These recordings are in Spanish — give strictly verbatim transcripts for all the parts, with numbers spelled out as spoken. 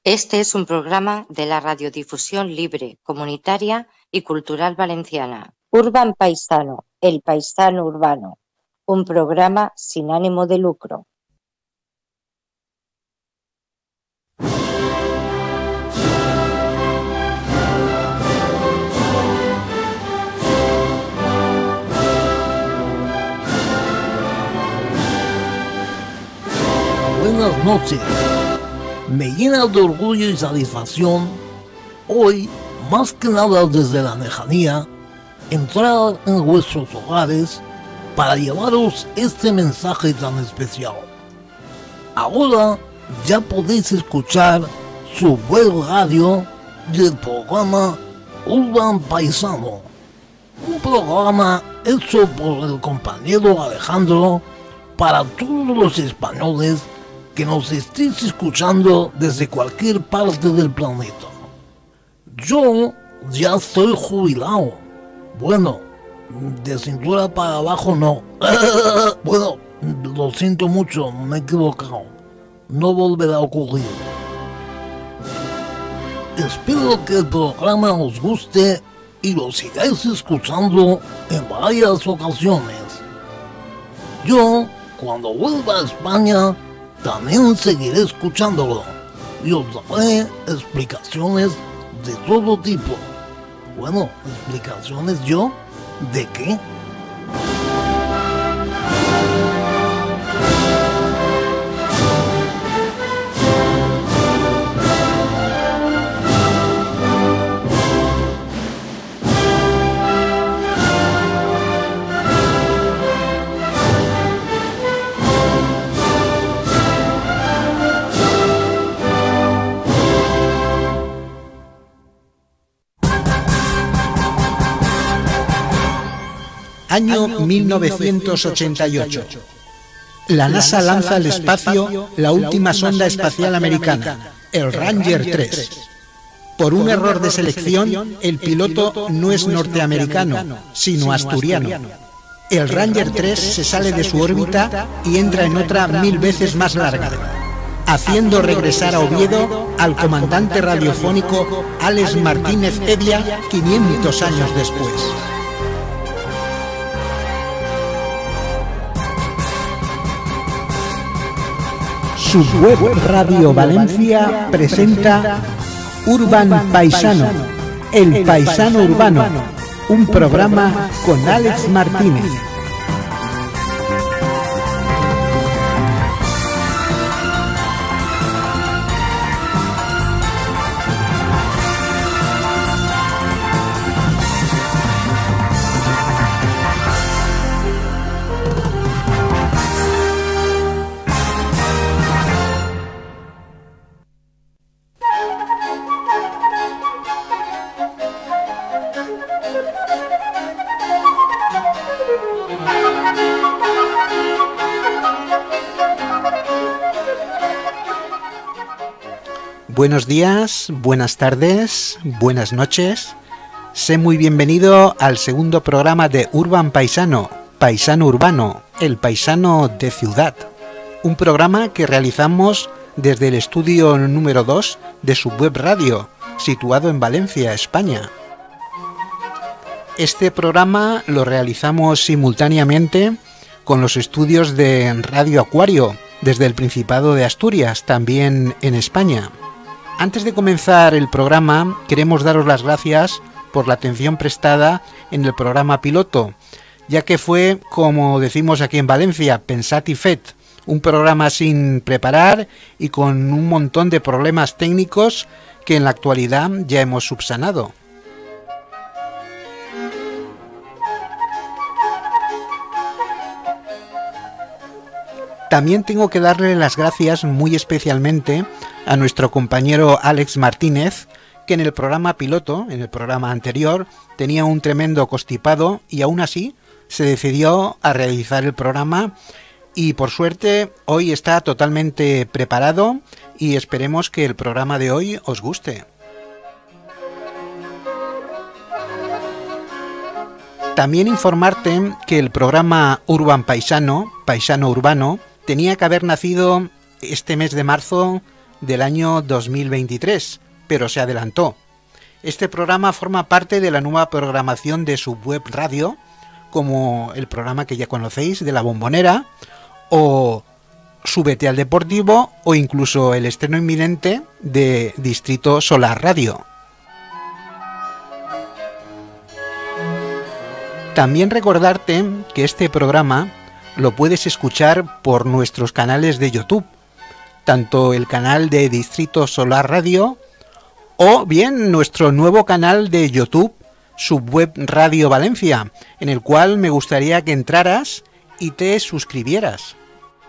Este es un programa de la Radiodifusión Libre, Comunitaria y Cultural Valenciana. Urban Paisano, el paisano urbano. Un programa sin ánimo de lucro. Buenas noches. Me llena de orgullo y satisfacción hoy, más que nada desde la lejanía, entrar en vuestros hogares para llevaros este mensaje tan especial. Ahora ya podéis escuchar su web radio del programa Urban Paisano, un programa hecho por el compañero Alejandro para todos los españoles que nos estéis escuchando desde cualquier parte del planeta. Yo ya estoy jubilado. Bueno, de cintura para abajo no. Bueno, lo siento mucho, me he equivocado. No volverá a ocurrir. Espero que el programa os guste y lo sigáis escuchando en varias ocasiones. Yo, cuando vuelva a España, también seguiré escuchándolo y os daré explicaciones de todo tipo. Bueno, ¿explicaciones yo? ¿De qué? Año mil novecientos ochenta y ocho. La NASA lanza al espacio la última sonda espacial americana, el Ranger tres. Por un error de selección, el piloto no es norteamericano, sino asturiano. El Ranger tres se sale de su órbita y entra en otra mil veces más larga, haciendo regresar a Oviedo al comandante radiofónico Álex Martínez Evia quinientos años después. Su web Radio Valencia presenta Urban Paisano, el paisano urbano, un programa con Álex Martínez. Buenos días, buenas tardes, buenas noches. Sé muy bienvenido al segundo programa de Urban Paisano, Paisano Urbano, el paisano de ciudad. Un programa que realizamos desde el estudio número dos de su web radio, situado en Valencia, España. Este programa lo realizamos simultáneamente con los estudios de Radio Acuario, desde el Principado de Asturias, también en España. Antes de comenzar el programa, queremos daros las gracias por la atención prestada en el programa piloto, ya que fue, como decimos aquí en Valencia, pensat i fet, un programa sin preparar y con un montón de problemas técnicos que en la actualidad ya hemos subsanado. También tengo que darle las gracias muy especialmente a nuestro compañero Álex Martínez, que en el programa piloto, en el programa anterior, tenía un tremendo constipado y aún así se decidió a realizar el programa y por suerte hoy está totalmente preparado y esperemos que el programa de hoy os guste. También informarte que el programa Urban Paisano, Paisano Urbano, tenía que haber nacido este mes de marzo del año dos mil veintitrés, pero se adelantó. Este programa forma parte de la nueva programación de Subweb Radio, como el programa que ya conocéis de La Bombonera, o Súbete al Deportivo, o incluso el estreno inminente de Distrito Solar Radio. También recordarte que este programa lo puedes escuchar por nuestros canales de YouTube, tanto el canal de Distrito Solar Radio o bien nuestro nuevo canal de YouTube, Subweb Radio Valencia, en el cual me gustaría que entraras y te suscribieras.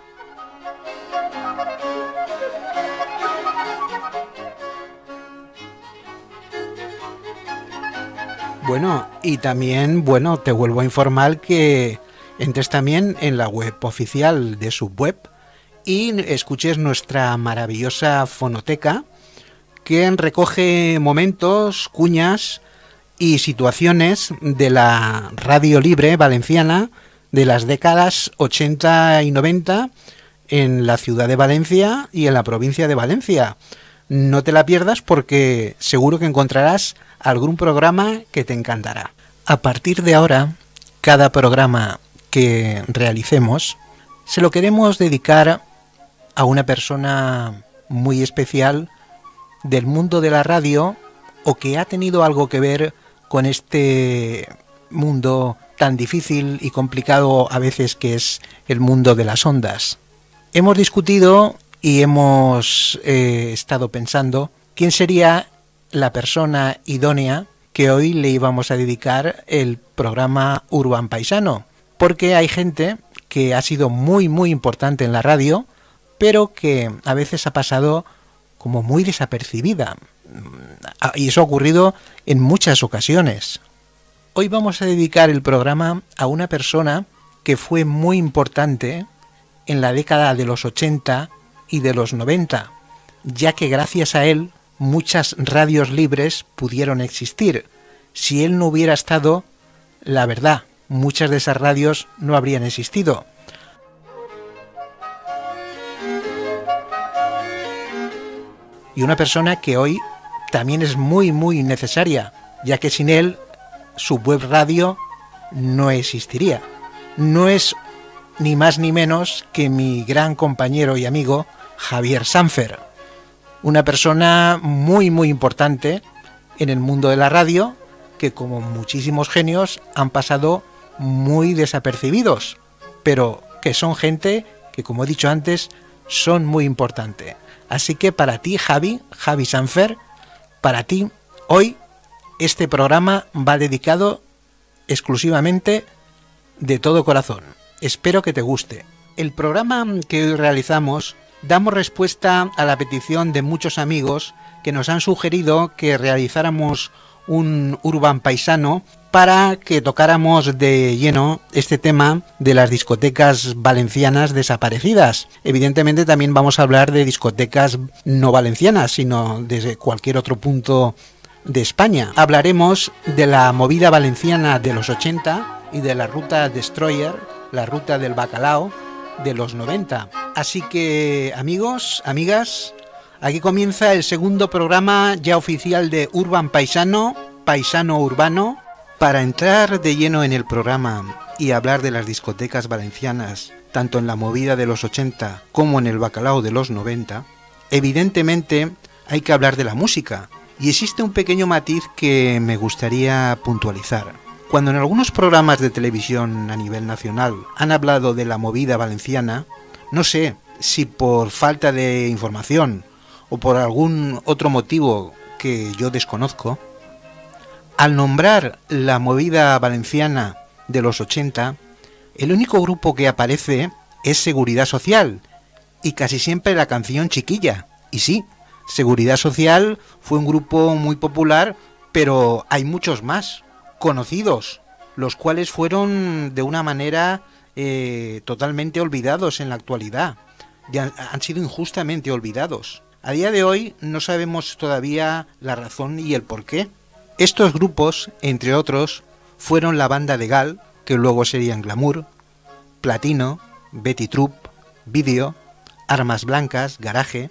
Bueno, y también, bueno, te vuelvo a informar que entres también en la web oficial de Subweb y escuches nuestra maravillosa fonoteca, que recoge momentos, cuñas y situaciones de la radio libre valenciana de las décadas ochenta y noventa en la ciudad de Valencia y en la provincia de Valencia. No te la pierdas porque seguro que encontrarás algún programa que te encantará. A partir de ahora, cada programa que realicemos se lo queremos dedicar a una persona muy especial del mundo de la radio o que ha tenido algo que ver con este mundo tan difícil y complicado a veces que es el mundo de las ondas. Hemos discutido y hemos eh, estado pensando quién sería la persona idónea que hoy le íbamos a dedicar el programa Urban Paisano, porque hay gente que ha sido muy muy importante en la radio, pero que a veces ha pasado como muy desapercibida, y eso ha ocurrido en muchas ocasiones. Hoy vamos a dedicar el programa a una persona que fue muy importante en la década de los ochenta y de los noventa, ya que gracias a él muchas radios libres pudieron existir. Si él no hubiera estado, la verdad, muchas de esas radios no habrían existido. Y una persona que hoy también es muy muy necesaria, ya que sin él Subweb Radio no existiría. No es ni más ni menos que mi gran compañero y amigo Javier Sanfer, una persona muy muy importante en el mundo de la radio, que como muchísimos genios han pasado muy desapercibidos, pero que son gente que, como he dicho antes, son muy importantes. Así que para ti, Javi, Javi Sanfer, para ti, hoy este programa va dedicado exclusivamente de todo corazón. Espero que te guste. El programa que hoy realizamos damos respuesta a la petición de muchos amigos que nos han sugerido que realizáramos un Urban Paisano para que tocáramos de lleno este tema de las discotecas valencianas desaparecidas. Evidentemente también vamos a hablar de discotecas no valencianas, sino desde cualquier otro punto de España. Hablaremos de la movida valenciana de los ochenta y de la ruta Destroyer, la ruta del bacalao de los noventa. Así que, amigos, amigas, aquí comienza el segundo programa ya oficial de Urban Paisano, Paisano Urbano. Para entrar de lleno en el programa y hablar de las discotecas valencianas, tanto en la movida de los ochenta como en el bacalao de los noventa, evidentemente hay que hablar de la música, y existe un pequeño matiz que me gustaría puntualizar. Cuando en algunos programas de televisión a nivel nacional han hablado de la movida valenciana, no sé si por falta de información o por algún otro motivo que yo desconozco, al nombrar la movida valenciana de los ochenta, el único grupo que aparece es Seguridad Social, y casi siempre la canción Chiquilla. Y sí, Seguridad Social fue un grupo muy popular, pero hay muchos más conocidos, los cuales fueron de una manera eh, totalmente olvidados en la actualidad. Ya han sido injustamente olvidados. A día de hoy no sabemos todavía la razón y el porqué. Estos grupos, entre otros, fueron la banda de Gal, que luego serían Glamour, Platino, Betty Troop, Video, Armas Blancas, Garaje,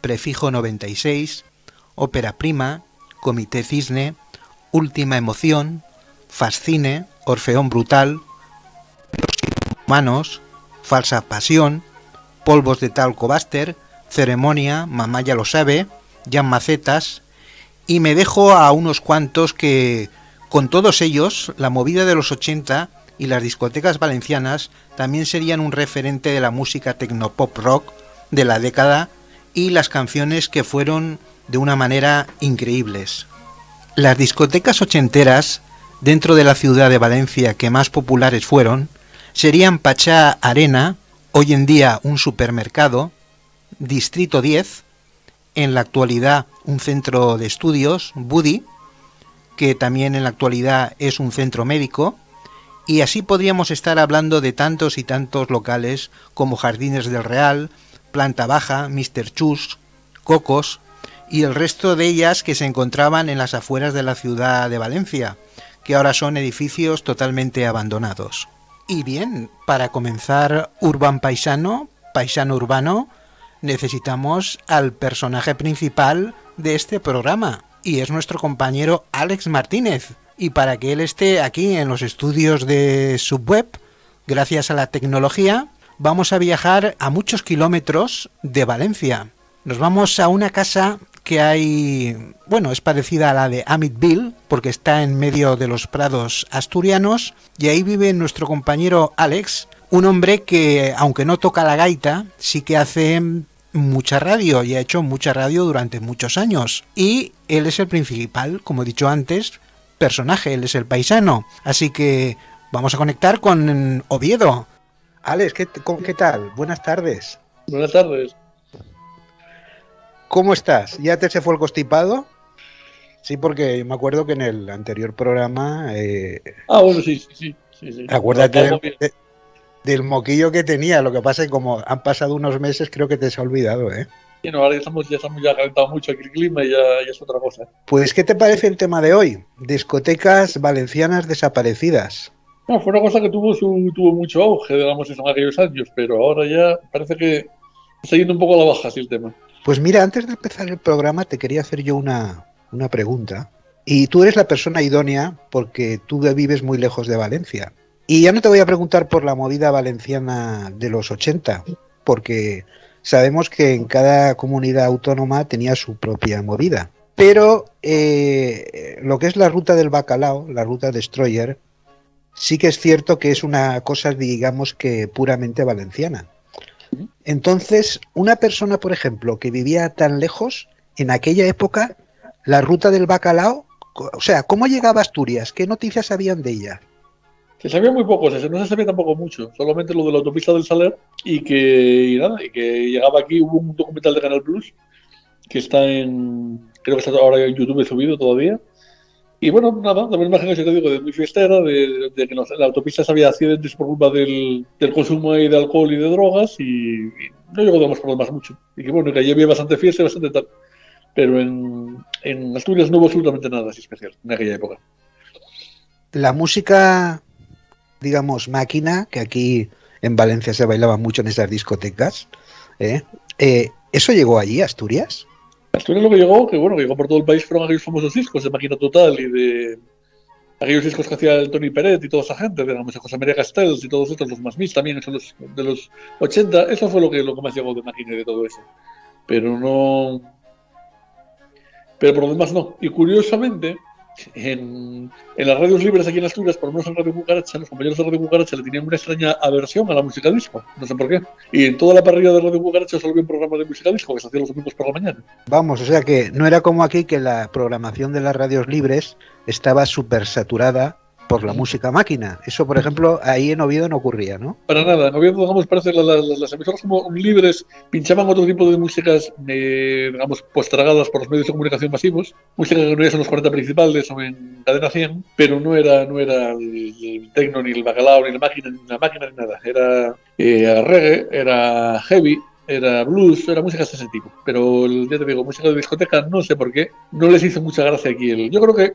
Prefijo noventa y seis, Ópera Prima, Comité Cisne, Última Emoción, Fascine, Orfeón Brutal, Los Humanos, Falsa Pasión, Polvos de Talco Buster, Ceremonia, Mamá ya lo sabe, Jan Macetas, y me dejo a unos cuantos que, con todos ellos, la movida de los ochenta y las discotecas valencianas también serían un referente de la música tecnopop rock de la década y las canciones que fueron de una manera increíbles. Las discotecas ochenteras dentro de la ciudad de Valencia que más populares fueron serían Pachá Arena, hoy en día un supermercado, Distrito diez, en la actualidad un centro de estudios, Budi, que también en la actualidad es un centro médico, y así podríamos estar hablando de tantos y tantos locales como Jardines del Real, Planta Baja, míster Chus, Cocos y el resto de ellas que se encontraban en las afueras de la ciudad de Valencia, que ahora son edificios totalmente abandonados. Y bien, para comenzar Urban Paisano, Paisano Urbano, necesitamos al personaje principal de este programa, y es nuestro compañero Alex Martínez. Y para que él esté aquí en los estudios de Subweb, gracias a la tecnología, vamos a viajar a muchos kilómetros de Valencia. Nos vamos a una casa que hay, bueno, es parecida a la de Amityville, porque está en medio de los prados asturianos, y ahí vive nuestro compañero Alex, un hombre que, aunque no toca la gaita, sí que hace mucha radio, y ha hecho mucha radio durante muchos años. Y él es el principal, como he dicho antes, personaje, él es el paisano. Así que vamos a conectar con Oviedo. Alex, ¿qué, qué tal? Buenas tardes. Buenas tardes. ¿Cómo estás? ¿Ya te se fue el constipado? Sí, porque me acuerdo que en el anterior programa... Eh, ah, bueno, sí, sí, sí. sí. Acuérdate del, de, del moquillo que tenía. Lo que pasa es que como han pasado unos meses, creo que te se ha olvidado, ¿eh? Sí, no, ahora ya estamos, ya estamos ya calentado mucho aquí el clima y ya, ya es otra cosa. Pues, ¿qué te parece el tema de hoy? Discotecas valencianas desaparecidas. No, fue una cosa que tuvo su, tuvo mucho auge, digamos, en aquellos años, pero ahora ya parece que está yendo un poco a la baja así el tema. Pues mira, antes de empezar el programa te quería hacer yo una, una pregunta. Y tú eres la persona idónea porque tú vives muy lejos de Valencia. Y ya no te voy a preguntar por la movida valenciana de los ochenta, porque sabemos que en cada comunidad autónoma tenía su propia movida. Pero eh, lo que es la ruta del bacalao, la ruta Destroyer, sí que es cierto que es una cosa, digamos, que puramente valenciana. Entonces, una persona, por ejemplo, que vivía tan lejos, en aquella época, la ruta del bacalao, o sea, ¿cómo llegaba a Asturias? ¿Qué noticias sabían de ella? Se sabía muy poco, no se sabía tampoco mucho, solamente lo de la autopista del Saler y que, y nada, y que llegaba aquí. Hubo un documental de Canal Plus que está en, creo que está ahora en YouTube subido todavía. Y bueno, nada, la misma imagen que te digo, de muy fiestera, de, de que no, la autopista se había accidentes por culpa del, del consumo de alcohol y de drogas, y, y no llegó a darnos problemas mucho. Y que bueno, que allí había bastante fiesta y bastante tal. Pero en, en Asturias no hubo absolutamente nada así especial en aquella época. La música, digamos, máquina, que aquí en Valencia se bailaba mucho en esas discotecas, ¿eh? Eh, ¿eso llegó allí, a Asturias? Asturias lo que llegó, que bueno, que llegó por todo el país, fueron aquellos famosos discos de Máquina Total y de aquellos discos que hacía el Tony Peret y toda esa gente, digamos, José María Castells y todos estos, los más mis también, son los de los ochenta. Eso fue lo que, lo que más llegó de Máquina y de todo eso. Pero no... Pero por lo demás no. Y curiosamente, en, en las radios libres aquí en Asturias, por lo menos en Radio Cucaracha, los compañeros de Radio Cucaracha le tenían una extraña aversión a la música disco, no sé por qué. Y en toda la parrilla de Radio Cucaracha solo había un programa de música disco que se hacía los domingos por la mañana. Vamos, o sea que no era como aquí, que la programación de las radios libres estaba súper saturada por la música máquina. Eso, por ejemplo, ahí en Oviedo no ocurría, ¿no? Para nada. En Oviedo, digamos, parece que la, la, las emisoras como libres pinchaban otro tipo de músicas, eh, digamos, postergadas por los medios de comunicación masivos. Música que no es en los cuarenta principales o en Cadena cien, pero no era, no era el, el tecno, ni el bacalao, ni la máquina, ni la máquina, ni nada. Era eh, reggae, era heavy, era blues, era música de ese tipo. Pero, ya te digo, música de discoteca, no sé por qué, no les hizo mucha gracia aquí. El, yo creo que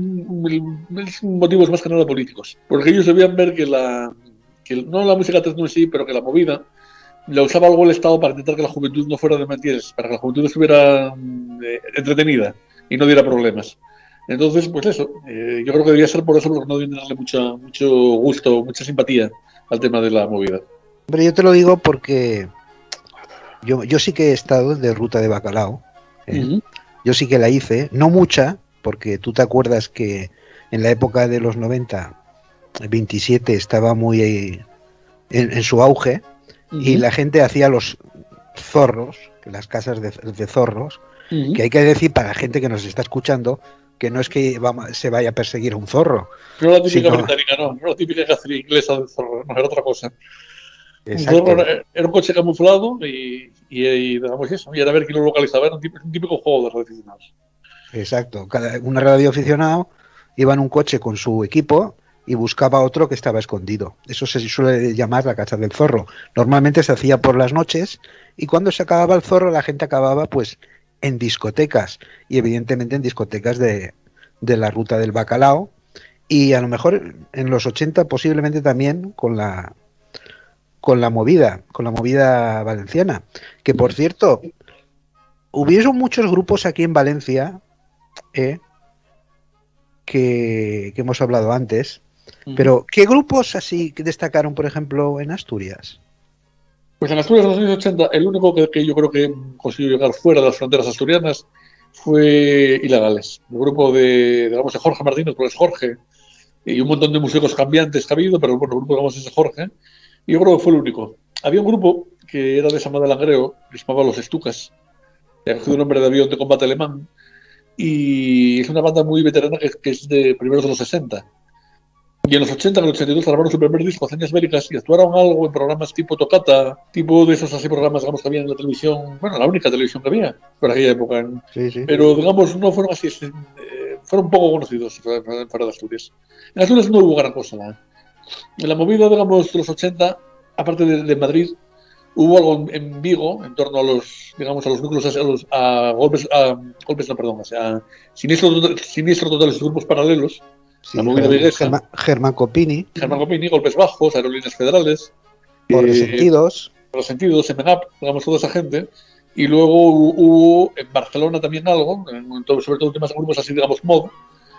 es motivos más que nada políticos. Porque ellos debían ver que la, que no la música techno en sí, pero que la movida la usaba algo el Estado para intentar que la juventud no fuera de mentiras, para que la juventud estuviera eh, entretenida y no diera problemas. Entonces, pues eso, eh, yo creo que debería ser por eso, porque no deben darle mucha, mucho gusto, mucha simpatía al tema de la movida. Hombre, yo te lo digo porque yo, yo sí que he estado de ruta de bacalao, ¿eh? Uh-huh. Yo sí que la hice, no mucha, porque tú te acuerdas que en la época de los noventa, veintisiete estaba muy en, en su auge, uh-huh. y la gente hacía los zorros, las casas de, de zorros, uh-huh. que hay que decir para la gente que nos está escuchando, que no es que va, se vaya a perseguir a un zorro. No la típica sino... británica, no, no la típica cacería inglesa del zorro, no, era otra cosa. Exacto. Un zorro era, era un coche camuflado y, y, y digamos eso, y era ver quién lo localizaba, era un típico, un típico juego de radioaficionados. Exacto, cada un radioaficionado iba en un coche con su equipo y buscaba otro que estaba escondido. Eso se suele llamar la caza del zorro. Normalmente se hacía por las noches y cuando se acababa el zorro la gente acababa pues en discotecas y evidentemente en discotecas de, de la ruta del bacalao y a lo mejor en los ochenta posiblemente también con la con la movida, con la movida valenciana, que por cierto hubieron muchos grupos aquí en Valencia eh, que, que hemos hablado antes, uh-huh. pero ¿qué grupos así destacaron por ejemplo en Asturias? Pues en Asturias de los años ochenta, el único que, que yo creo que consiguió llegar fuera de las fronteras asturianas fue Ilegales. El grupo de, digamos, de Jorge Martínez, porque es Jorge, y un montón de músicos cambiantes que ha habido, pero bueno, el grupo, digamos, es de Jorge, y yo creo que fue el único. Había un grupo que era de San Madrid Langreo, que se llamaba Los Estucas, que ha cogido un nombre de avión de combate alemán, y es una banda muy veterana que, que es de primeros de los sesenta. Y en los ochenta, en el ochenta y dos, grabaron su primer disco, Hazañas Bélicas, y actuaron algo en programas tipo Tocata, tipo de esos así programas, digamos, que había en la televisión, bueno, la única televisión que había por aquella época. Sí, sí. Pero, digamos, no fueron así, eh, fueron poco conocidos fuera de Asturias. En Asturias no hubo gran cosa. ¿no? En la movida, digamos, de los ochenta, aparte de, de Madrid, hubo algo en, en Vigo, en torno a los, digamos, a los núcleos, a, los, a golpes, a golpes, no, perdón, a siniestros, siniestros totales y grupos paralelos. Sí, la movida viguesa. Germán, Germán Copini. Germán Copini, Golpes Bajos, Aerolíneas Federales. Por eh, Resentidos. Por Resentidos, M N A P, digamos, toda esa gente. Y luego hubo en Barcelona también algo, en todo, sobre todo temas de grupos así, digamos, mod.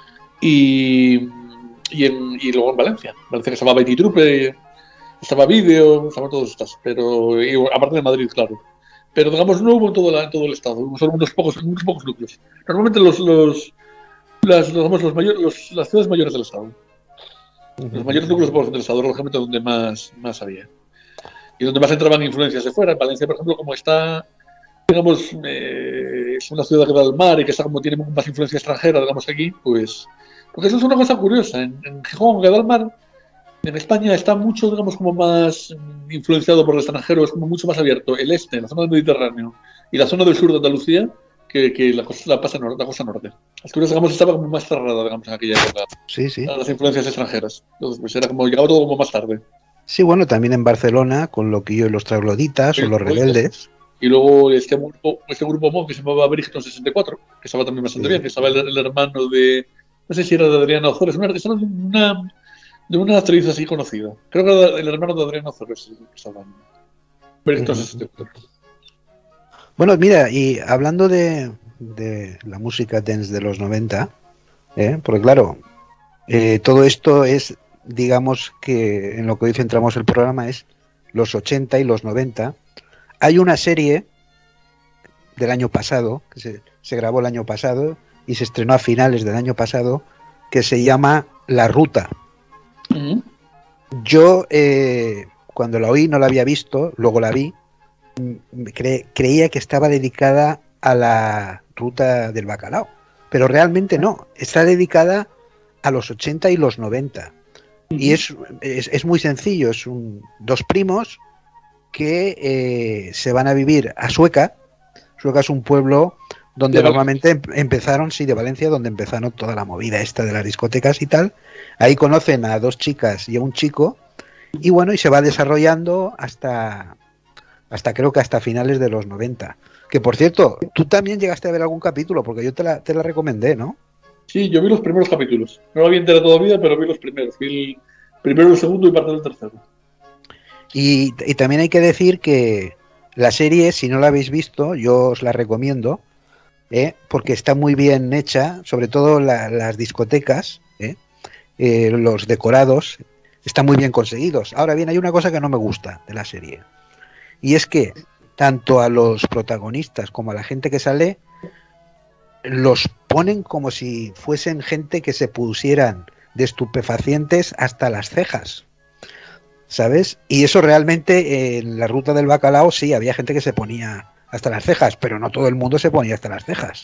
Y, y, en, y luego en Valencia. Valencia que estaba Betty Trupe, estaba Vídeo, estaban todos estas. Pero, y, aparte de Madrid, claro. Pero, digamos, no hubo en todo, la, en todo el estado, hubo solo unos pocos, unos pocos núcleos. Normalmente los... los Las, digamos, los mayor, los, las ciudades mayores del estado. Los mayores núcleos de población del estado, lógicamente, donde más, más había. Y donde más entraban influencias de fuera. En Valencia, por ejemplo, como está, digamos, eh, es una ciudad que da al mar y que está como tiene más influencia extranjera, digamos, aquí, pues. Porque eso es una cosa curiosa. En, en Gijón, que da al mar, en España está mucho, digamos, como más influenciado por el extranjero, es como mucho más abierto. El este, la zona del Mediterráneo y la zona del sur de Andalucía, que, que la, cosa, la, pasa, la costa norte. Asturias, digamos, estaba como más cerrada, digamos, en aquella época. Sí, sí. A las influencias extranjeras. Entonces, pues era como, llegaba todo como más tarde. Sí, bueno, también en Barcelona, con Loquillo y los Trogloditas, sí, o los Rebeldes. Y luego este grupo, este grupo mod que se llamaba Bridgeton sesenta y cuatro, que estaba también bastante sí. bien, que estaba el, el hermano de, no sé si era de Adriana Ozores, una, de una, de una actriz así conocida. Creo que era el hermano de Adriana Ozores, que estaba en Bridgeton uh-huh. sesenta y cuatro. Bueno, mira, y hablando de, de la música dance de los noventa, ¿eh? porque claro, eh, todo esto es, digamos que en lo que hoy centramos el programa es los ochenta y los noventa. Hay una serie del año pasado, que se, se grabó el año pasado y se estrenó a finales del año pasado, que se llama La Ruta. Uh-huh. Yo, eh, cuando la oí, no la había visto, luego la vi, Cre- creía que estaba dedicada a la ruta del bacalao, pero realmente no, está dedicada a los ochenta y los noventa. Uh-huh. Y es, es, es muy sencillo, es un, dos primos que eh, se van a vivir a Sueca. Sueca es un pueblo donde normalmente em- empezaron, sí, de Valencia, donde empezaron toda la movida esta de las discotecas y tal. Ahí conocen a dos chicas y a un chico, y bueno, y se va desarrollando hasta... hasta creo que hasta finales de los noventa. Que por cierto, tú también llegaste a ver algún capítulo, porque yo te la, te la recomendé, ¿no? Sí, yo vi los primeros capítulos. No la vi entera todavía, pero vi los primeros. Vi el primero, el segundo y parte del tercero. Y, y también hay que decir que la serie, si no la habéis visto, yo os la recomiendo, ¿eh? Porque está muy bien hecha, sobre todo la, las discotecas, ¿eh? Eh, los decorados, están muy bien conseguidos. Ahora bien, hay una cosa que no me gusta de la serie, y es que tanto a los protagonistas como a la gente que sale, los ponen como si fuesen gente que se pusieran de estupefacientes hasta las cejas, ¿sabes? Y eso realmente en la ruta del bacalao sí, había gente que se ponía hasta las cejas, pero no todo el mundo se ponía hasta las cejas.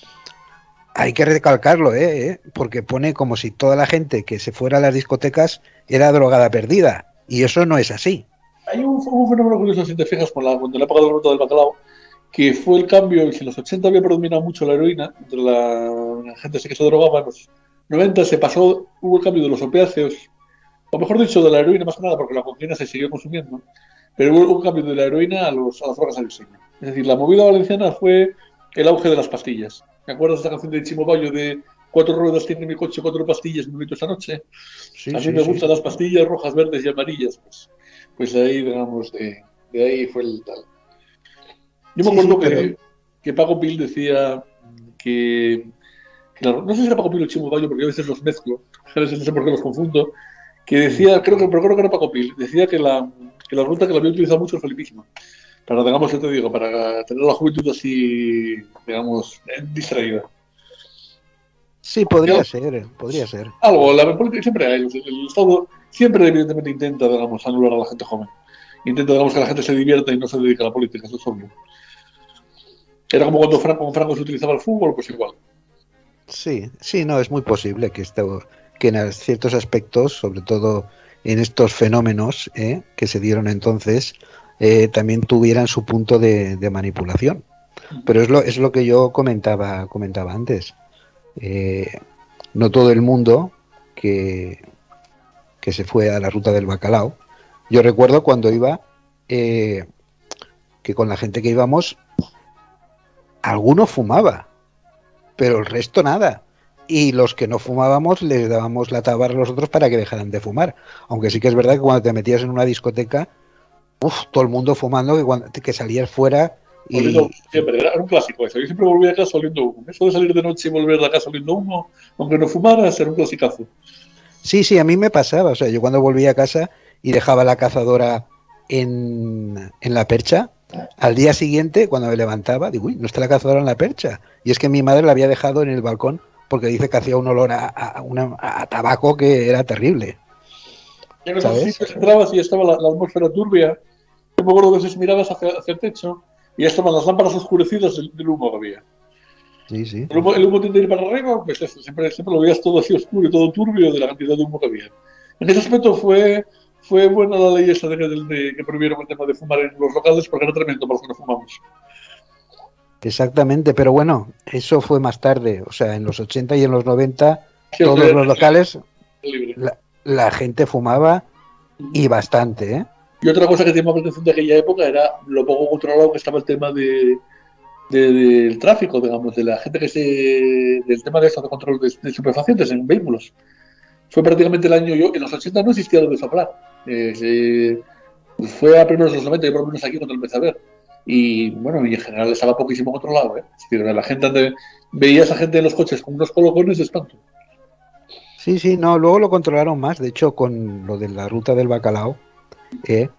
Hay que recalcarlo, ¿eh? ¿eh? Porque pone como si toda la gente que se fuera a las discotecas era drogada perdida, y eso no es así. Hay un, un fenómeno curioso, si te fijas, con la, con la época de la ruta del bacalao, que fue el cambio. Si en los ochenta había predominado mucho la heroína, entre la, la gente que se drogaba, en los noventa se pasó, hubo el cambio de los opiáceos, o mejor dicho, de la heroína más que nada, porque la cocaína se siguió consumiendo, pero hubo un cambio de la heroína a, los, a las drogas de diseño. Es decir, la movida valenciana fue el auge de las pastillas. ¿Te acuerdas de esta canción de Chimo Bayo de cuatro ruedas tiene mi coche, cuatro pastillas, me meto esta noche? Sí, a mí sí, me gustan sí. Las pastillas rojas, verdes y amarillas. Pues, pues ahí, digamos, de, de ahí fue el tal. Yo me acuerdo sí, sí, que, pero... que Paco Pil decía que, que la, no sé si era Paco Pil o Chimo Bayo, porque a veces los mezclo, a veces no sé por qué los confundo, que decía, creo que, pero creo que era Paco Pil, decía que la, que la ruta que la había utilizado mucho es Felipísima. Para, digamos, yo te digo, para tener la juventud así, digamos, distraída. Sí, podría ser, podría ser. Algo, la política siempre hay. El Estado siempre, evidentemente, intenta, digamos, anular a la gente joven. Intenta, digamos, que la gente se divierta y no se dedique a la política, eso es obvio. Era como cuando Franco, con Franco se utilizaba el fútbol, pues igual. Sí, sí, no, es muy posible que, esto, que en ciertos aspectos, sobre todo en estos fenómenos eh, que se dieron entonces, Eh, también tuvieran su punto de, de manipulación. Pero es lo, es lo que yo comentaba, comentaba antes. Eh, no todo el mundo que, que se fue a la ruta del bacalao. Yo recuerdo cuando iba, eh, que con la gente que íbamos, alguno fumaba, pero el resto nada. Y los que no fumábamos les dábamos la tabarra a los otros para que dejaran de fumar. Aunque sí que es verdad que cuando te metías en una discoteca, uf, todo el mundo fumando, que, cuando, que salías fuera y... Oliendo, siempre, era un clásico eso. Yo siempre volvía a casa oliendo humo. Eso de salir de noche y volver a casa oliendo humo, aunque no fumaras, era un clasicazo. Sí, sí, a mí me pasaba. O sea, yo cuando volvía a casa y dejaba la cazadora en, en la percha, al día siguiente, cuando me levantaba, digo, uy, no está la cazadora en la percha. Y es que mi madre la había dejado en el balcón porque dice que hacía un olor a, a, una, a tabaco que era terrible. En esos sitios entrabas y estaba la, la atmósfera turbia. Yo me acuerdo que a veces mirabas hacia, hacia el techo y ya estaban las lámparas oscurecidas del, del humo que había. Sí, sí. El humo, el humo tiende a ir para arriba, pues eso, siempre, siempre lo veías todo así oscuro y todo turbio de la cantidad de humo que había. En ese aspecto fue, fue buena la ley esa de, de, de que prohibieron el tema de fumar en los locales porque era tremendo para los que no fumamos. Exactamente, pero bueno, eso fue más tarde. O sea, en los ochenta y en los noventa, sí, todos los locales, la, la gente fumaba y bastante, ¿eh? Y otra cosa que tenía la atención de aquella época era lo poco controlado que estaba el tema de, de, del tráfico, digamos, de la gente que se... del tema de eso, de control de, de estupefacientes en vehículos. Fue prácticamente el año... yo en los ochenta no existía lo de soplar. Eh, se, fue a primeros de los noventa, yo por lo menos aquí cuando lo empecé a ver. Y bueno, y en general estaba poquísimo controlado, ¿eh? Es decir, la gente ande, veía a esa gente en los coches con unos colocones de espanto. Sí, sí, no, luego lo controlaron más. De hecho, con lo de la ruta del bacalao, eh,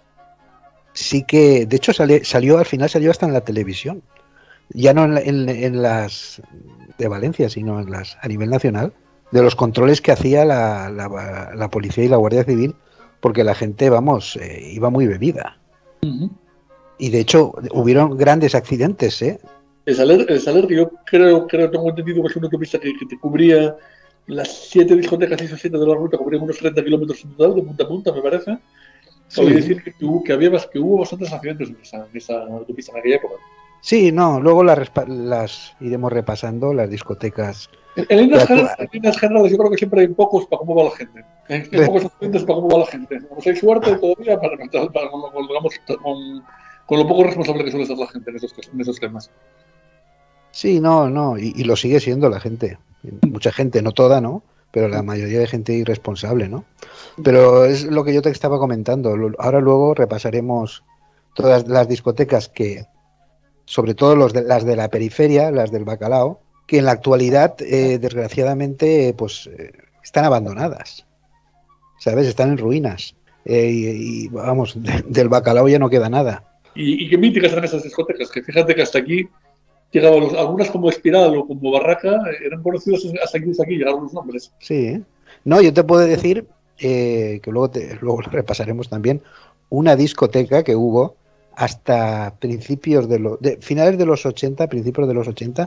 sí que, de hecho, salió, salió al final salió hasta en la televisión. Ya no en, en, en las de Valencia, sino en las a nivel nacional, de los controles que hacía la, la, la policía y la Guardia Civil, porque la gente, vamos, eh, iba muy bebida. Uh-huh. Y de hecho, hubieron grandes accidentes, ¿eh? El Saler, el Saler que yo creo, creo, tengo entendido que es una autopista que, que te cubría las siete discotecas y esas siete de la ruta, cubrían unos treinta kilómetros en total, de punta a punta, me parece. Sí. Quiero decir que hubo, que, había, que hubo bastantes accidentes en esa, en esa autopista en aquella época. Sí, no, luego las, las iremos repasando, las discotecas. En, en, líneas generales, en líneas generales, yo creo que siempre hay pocos para cómo va la gente. Hay, hay pocos accidentes para cómo va la gente. Como si hay suerte todavía, para, para, para, con, con, digamos, con, con lo poco responsable que suele ser la gente en esos, en esos temas. Sí, no, no, y, y lo sigue siendo la gente. Mucha gente, no toda, ¿no? pero la mayoría de gente irresponsable, ¿no? Pero es lo que yo te estaba comentando. Ahora luego repasaremos todas las discotecas que, sobre todo los de, las de la periferia, las del Bacalao, que en la actualidad, eh, desgraciadamente, pues eh, están abandonadas, ¿sabes? Están en ruinas. Eh, y, y vamos, de, del Bacalao ya no queda nada. Y, y qué míticas eran esas discotecas, que fíjate que hasta aquí llegaban los, algunas como Espiral o como Barraca, eran conocidas hasta aquí, hasta aquí llegaron los nombres. Sí, no, yo te puedo decir, eh, que luego, te, luego lo repasaremos también, una discoteca que hubo hasta principios de los, de, finales de los ochenta, principios de los ochenta,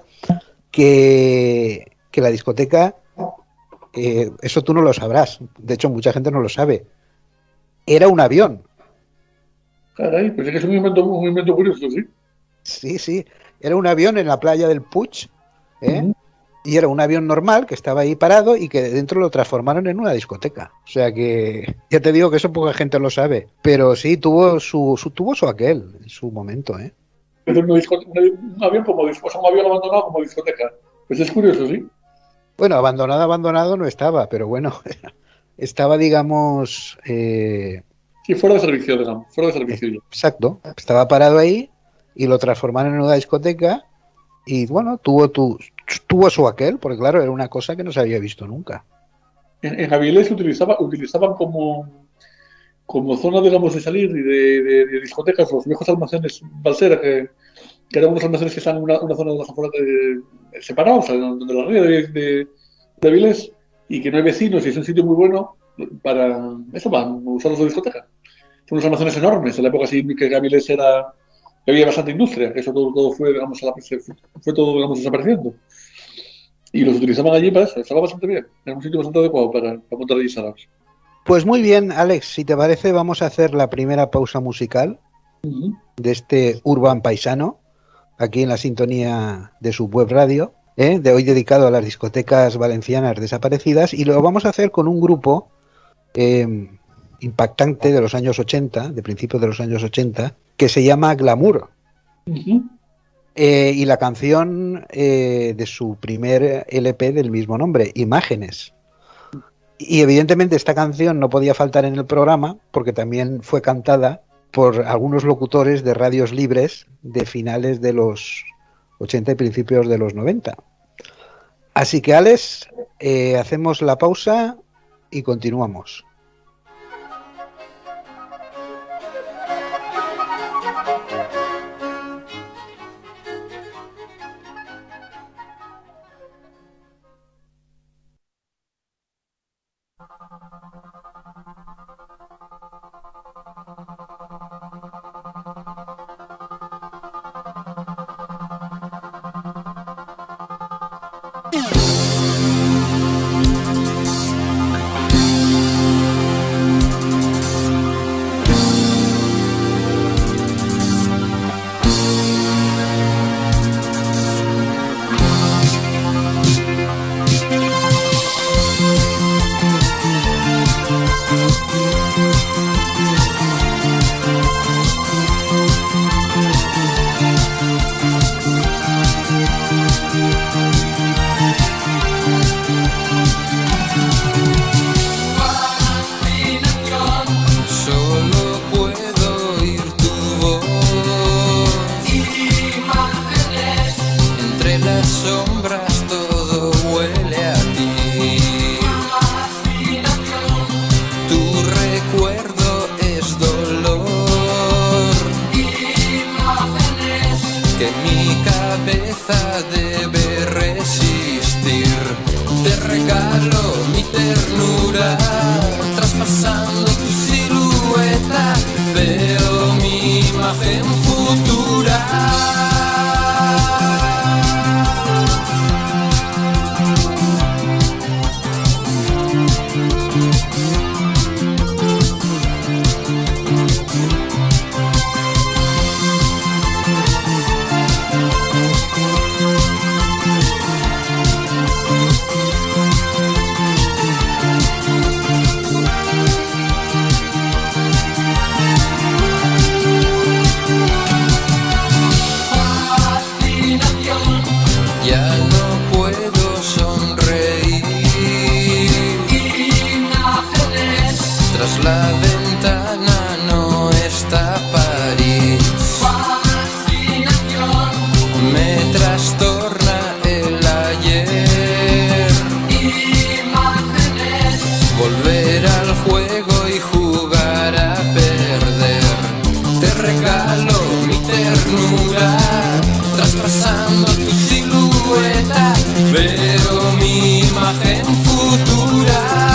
que, que la discoteca, eh, eso tú no lo sabrás, de hecho mucha gente no lo sabe, era un avión. Caray, pues es que es un movimiento, un movimiento curioso, ¿sí? Sí, sí, era un avión en la playa del Puig, ¿eh? Uh-huh. Y era un avión normal que estaba ahí parado y que dentro lo transformaron en una discoteca. O sea que ya te digo que eso poca gente lo sabe, pero sí tuvo su, su tuvo su aquel en su momento, ¿eh? Es un, un avión como discoteca, un avión abandonado como discoteca. Pues es curioso, ¿sí? Bueno, abandonado, abandonado no estaba, pero bueno, estaba, digamos... Eh... Sí, fuera de servicio, digamos, fuera de servicio. Exacto, estaba parado ahí y lo transformaron en una discoteca y bueno, tuvo tu, tuvo su aquel, porque claro, era una cosa que no se había visto nunca. En, en Avilés se utilizaba, utilizaban como, como zona, digamos, de salir y de, de, de discotecas los viejos almacenes Balsera, que, que eran unos almacenes que están en una, una zona de las afueras de, separados, donde la ría de, de, de Avilés, y que no hay vecinos y es un sitio muy bueno para eso, para usarlos de discoteca. Son unos almacenes enormes, en la época así que Avilés era, que había bastante industria, que eso todo, todo fue, digamos, a la, fue todo, digamos, desapareciendo. Y los utilizaban allí para eso, estaba bastante bien, era un sitio bastante adecuado para, para montar allí salas. Pues muy bien, Alex, si te parece vamos a hacer la primera pausa musical uh-huh. de este Urban Paisano, aquí en la sintonía de su web radio, ¿eh? De hoy dedicado a las discotecas valencianas desaparecidas, y lo vamos a hacer con un grupo eh, impactante de los años ochenta, de principios de los años ochenta, que se llama Glamour. Uh-huh. Eh, y la canción eh, de su primer L P del mismo nombre, Imágenes. Y evidentemente esta canción no podía faltar en el programa porque también fue cantada por algunos locutores de radios libres de finales de los ochenta y principios de los noventa. Así que, Alex, eh, hacemos la pausa y continuamos. Oh ventana no está París. Fascinación me trastorna el ayer. Imágenes, volver al juego y jugar a perder. Te regalo mi ternura, traspasando tu silueta, veo mi imagen futura.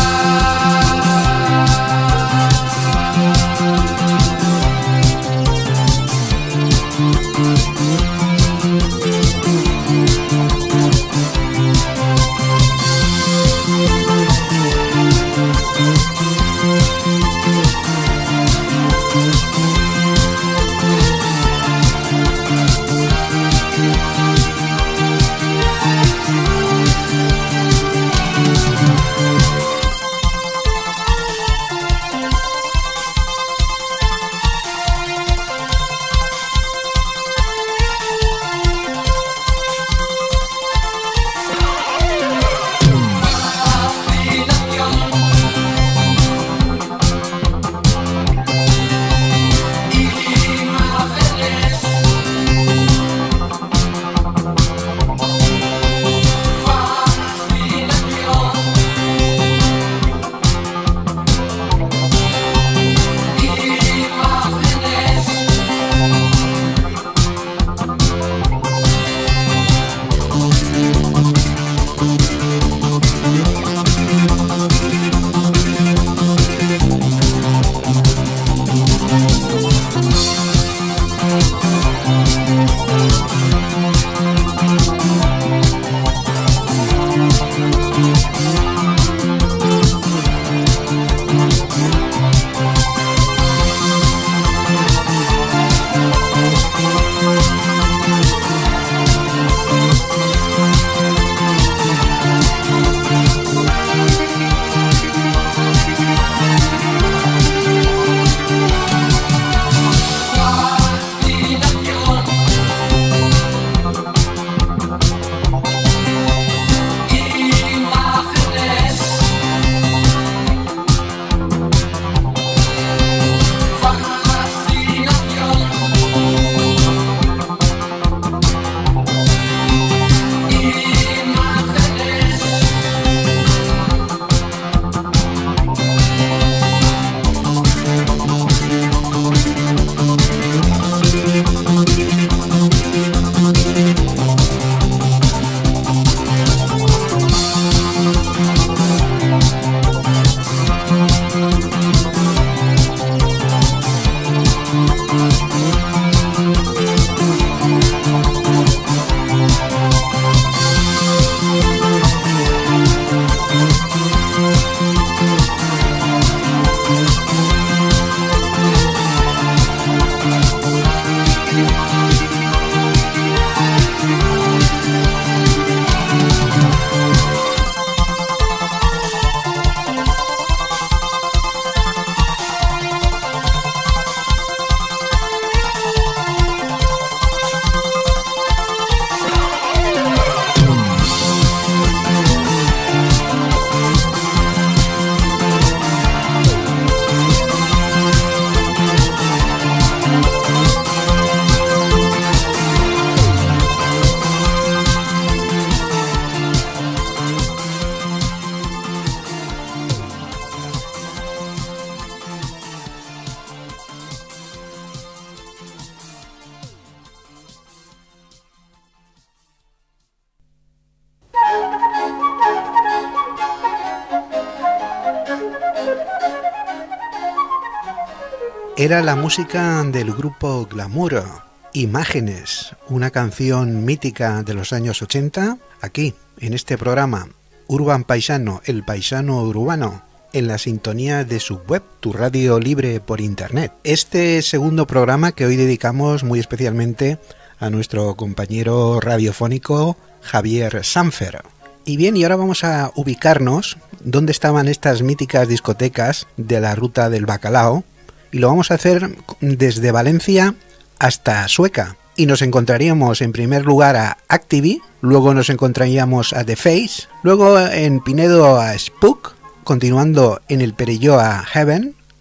Era la música del grupo Glamour, Imágenes, una canción mítica de los años ochenta, aquí, en este programa, Urban Paisano, el paisano urbano, en la sintonía de su web, tu radio libre por internet. Este segundo programa que hoy dedicamos muy especialmente a nuestro compañero radiofónico Javier Sanfer. Y bien, y ahora vamos a ubicarnos dónde estaban estas míticas discotecas de la ruta del bacalao, y lo vamos a hacer desde Valencia hasta Sueca. Y nos encontraríamos en primer lugar a Activity, luego nos encontraríamos a The Face, luego en Pinedo a Spook, continuando en el Perelló a Heaven,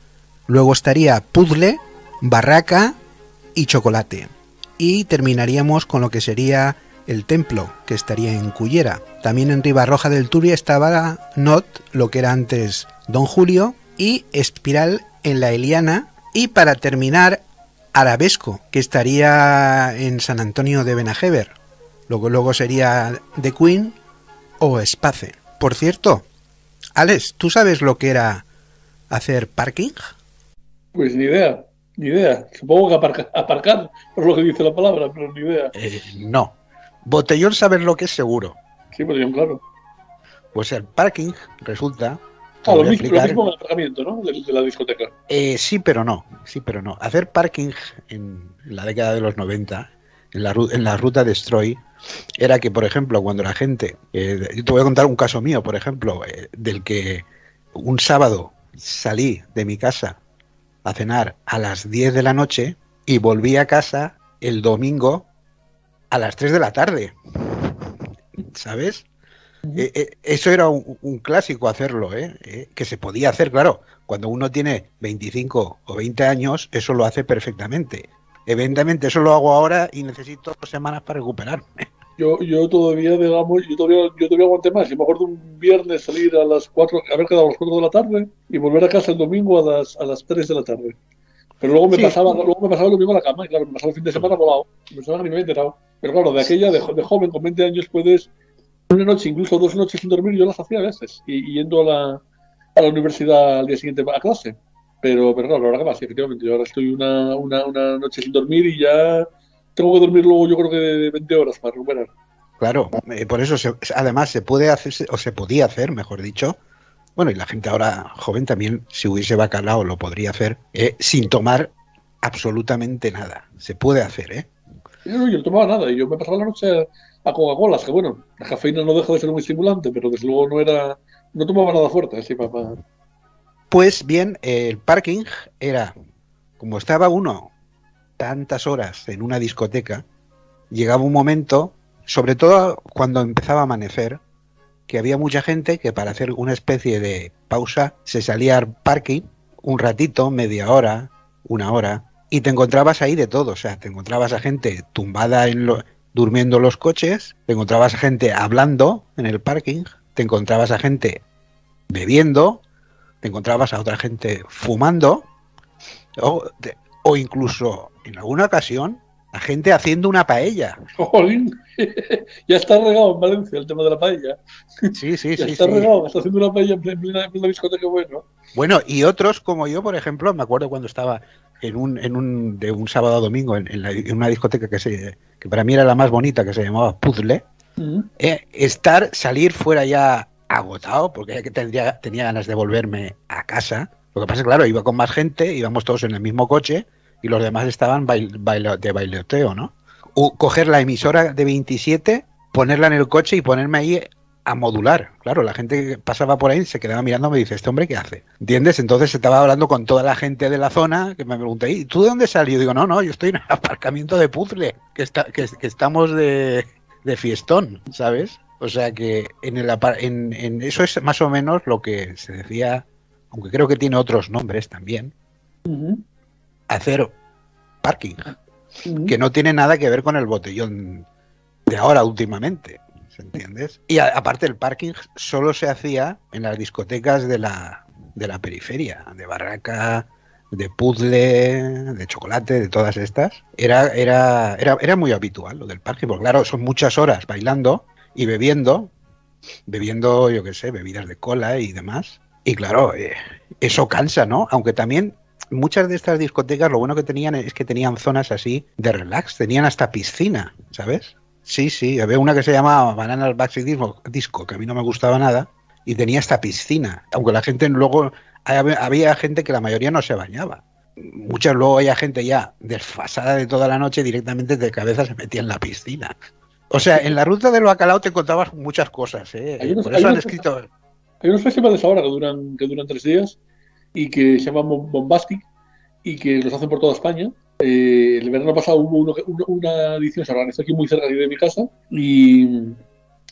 Luego estaría Puzzle, Barraca y Chocolate. Y terminaríamos con lo que sería el Templo, que estaría en Cullera. También en Ribarroja del Turia estaba Not, lo que era antes Don Julio, y Espiral en la Eliana. Y para terminar, Arabesco, que estaría en San Antonio de Benajever. Luego, luego sería The Queen o Space. Por cierto, Alex, ¿tú sabes lo que era hacer parking? Pues ni idea, ni idea. Supongo que aparca, aparcar, por lo que dice la palabra, pero ni idea. Eh, no. Botellón sabes lo que es seguro. Sí, botellón, claro. Pues el parking resulta... Ah, lo mismo, lo mismo en el aparcamiento, ¿no? De, de la discoteca. Eh, sí, pero no. Sí, pero no. Hacer parking en la década de los noventa, en la, en la ruta de Destroy, era que, por ejemplo, cuando la gente... Eh, yo te voy a contar un caso mío, por ejemplo, eh, del que un sábado salí de mi casa a cenar a las diez de la noche y volví a casa el domingo a las tres de la tarde. ¿Sabes? Eh, eh, eso era un, un clásico hacerlo, ¿eh? Eh, que se podía hacer, claro. Cuando uno tiene veinticinco o veinte años, eso lo hace perfectamente. Evidentemente, eso lo hago ahora y necesito dos semanas para recuperarme. Yo, yo todavía, digamos, yo todavía, yo todavía aguanté más. Yo me acuerdo un viernes salir a las cuatro, haber quedado a las cuatro de la tarde y volver a casa el domingo a las, a las tres de la tarde. Pero luego me sí. pasaba, luego me pasaba el domingo a la cama y claro, me pasaba el fin de semana volado. Me pensaba que ni me había enterado. Pero claro, de aquella, de, de joven, con veinte años, puedes una noche, incluso dos noches sin dormir, yo las hacía a veces, y, y yendo a la, a la universidad al día siguiente a clase. Pero, pero claro, la verdad que más, efectivamente, yo ahora estoy una, una, una noche sin dormir y ya tengo que dormir luego yo creo que de veinte horas para recuperar. Claro, eh, por eso se, además se puede hacer, o se podía hacer, mejor dicho, bueno, y la gente ahora joven también, si hubiese bacalao, lo podría hacer, eh, sin tomar absolutamente nada. Se puede hacer, ¿eh? Yo no, yo no tomaba nada, y yo me pasaba la noche a Coca-Cola, que bueno, la cafeína no deja de ser muy estimulante, pero desde luego no era, no tomaba nada fuerte, así para... para... Pues bien, el parking era, como estaba uno tantas horas en una discoteca, llegaba un momento, sobre todo cuando empezaba a amanecer, que había mucha gente que para hacer una especie de pausa se salía al parking un ratito, media hora, una hora, y te encontrabas ahí de todo. O sea, te encontrabas a gente tumbada en lo, durmiendo en los coches, te encontrabas a gente hablando en el parking, te encontrabas a gente bebiendo, te encontrabas a otra gente fumando, o, te, o incluso en alguna ocasión a gente haciendo una paella. ¡Jolín! Ya está regado en Valencia el tema de la paella. Sí, sí, ya sí. está sí. regado, está haciendo una paella en plena, en plena discoteca, bueno. Bueno, y otros como yo, por ejemplo, me acuerdo cuando estaba en un, en un de un sábado a domingo en, en, la, en una discoteca que se que para mí era la más bonita, que se llamaba Puzzle, uh-huh. eh, estar, salir fuera ya agotado, porque tendría, tenía ganas de volverme a casa. Lo que pasa es que, claro, iba con más gente, íbamos todos en el mismo coche, y los demás estaban bail, baile, de bailoteo, ¿no? O coger la emisora de veintisiete, ponerla en el coche y ponerme ahí a modular. Claro, la gente que pasaba por ahí se quedaba mirando y me dice, ¿este hombre qué hace? ¿Entiendes? Entonces estaba hablando con toda la gente de la zona, que me pregunté, ¿y tú de dónde salió? Digo, no, no, yo estoy en el aparcamiento de Puzzle, que, está, que, que estamos de, de fiestón, ¿sabes? O sea que en, el, en, en eso es más o menos lo que se decía, aunque creo que tiene otros nombres también, uh-huh. hacer parking, uh-huh. que no tiene nada que ver con el botellón de ahora últimamente, ¿entiendes? Y a, aparte el parking solo se hacía en las discotecas de la, de la periferia, de Barraca, de Puzzle, de Chocolate, de todas estas. Era, era, era, era muy habitual lo del parking, porque claro, son muchas horas bailando y bebiendo, bebiendo, yo qué sé, bebidas de cola y demás. Y claro, eh, eso cansa, ¿no? Aunque también muchas de estas discotecas lo bueno que tenían es que tenían zonas así de relax, tenían hasta piscina, ¿sabes? Sí, sí, había una que se llamaba Banana Backstreet Disco, disco, que a mí no me gustaba nada, y tenía hasta piscina, aunque la gente luego, había gente que la mayoría no se bañaba. Muchas luego había gente ya desfasada de toda la noche, directamente de cabeza se metía en la piscina. O sea, en la ruta del bacalao te encontrabas muchas cosas, ¿eh? Hay unos, Por eso han unos, escrito... Hay unos festivales ahora que duran, que duran tres días y que se llaman Bombastic y que los hacen por toda España. Eh, el verano pasado hubo uno, uno, una edición, se organizó aquí muy cerca de mi casa y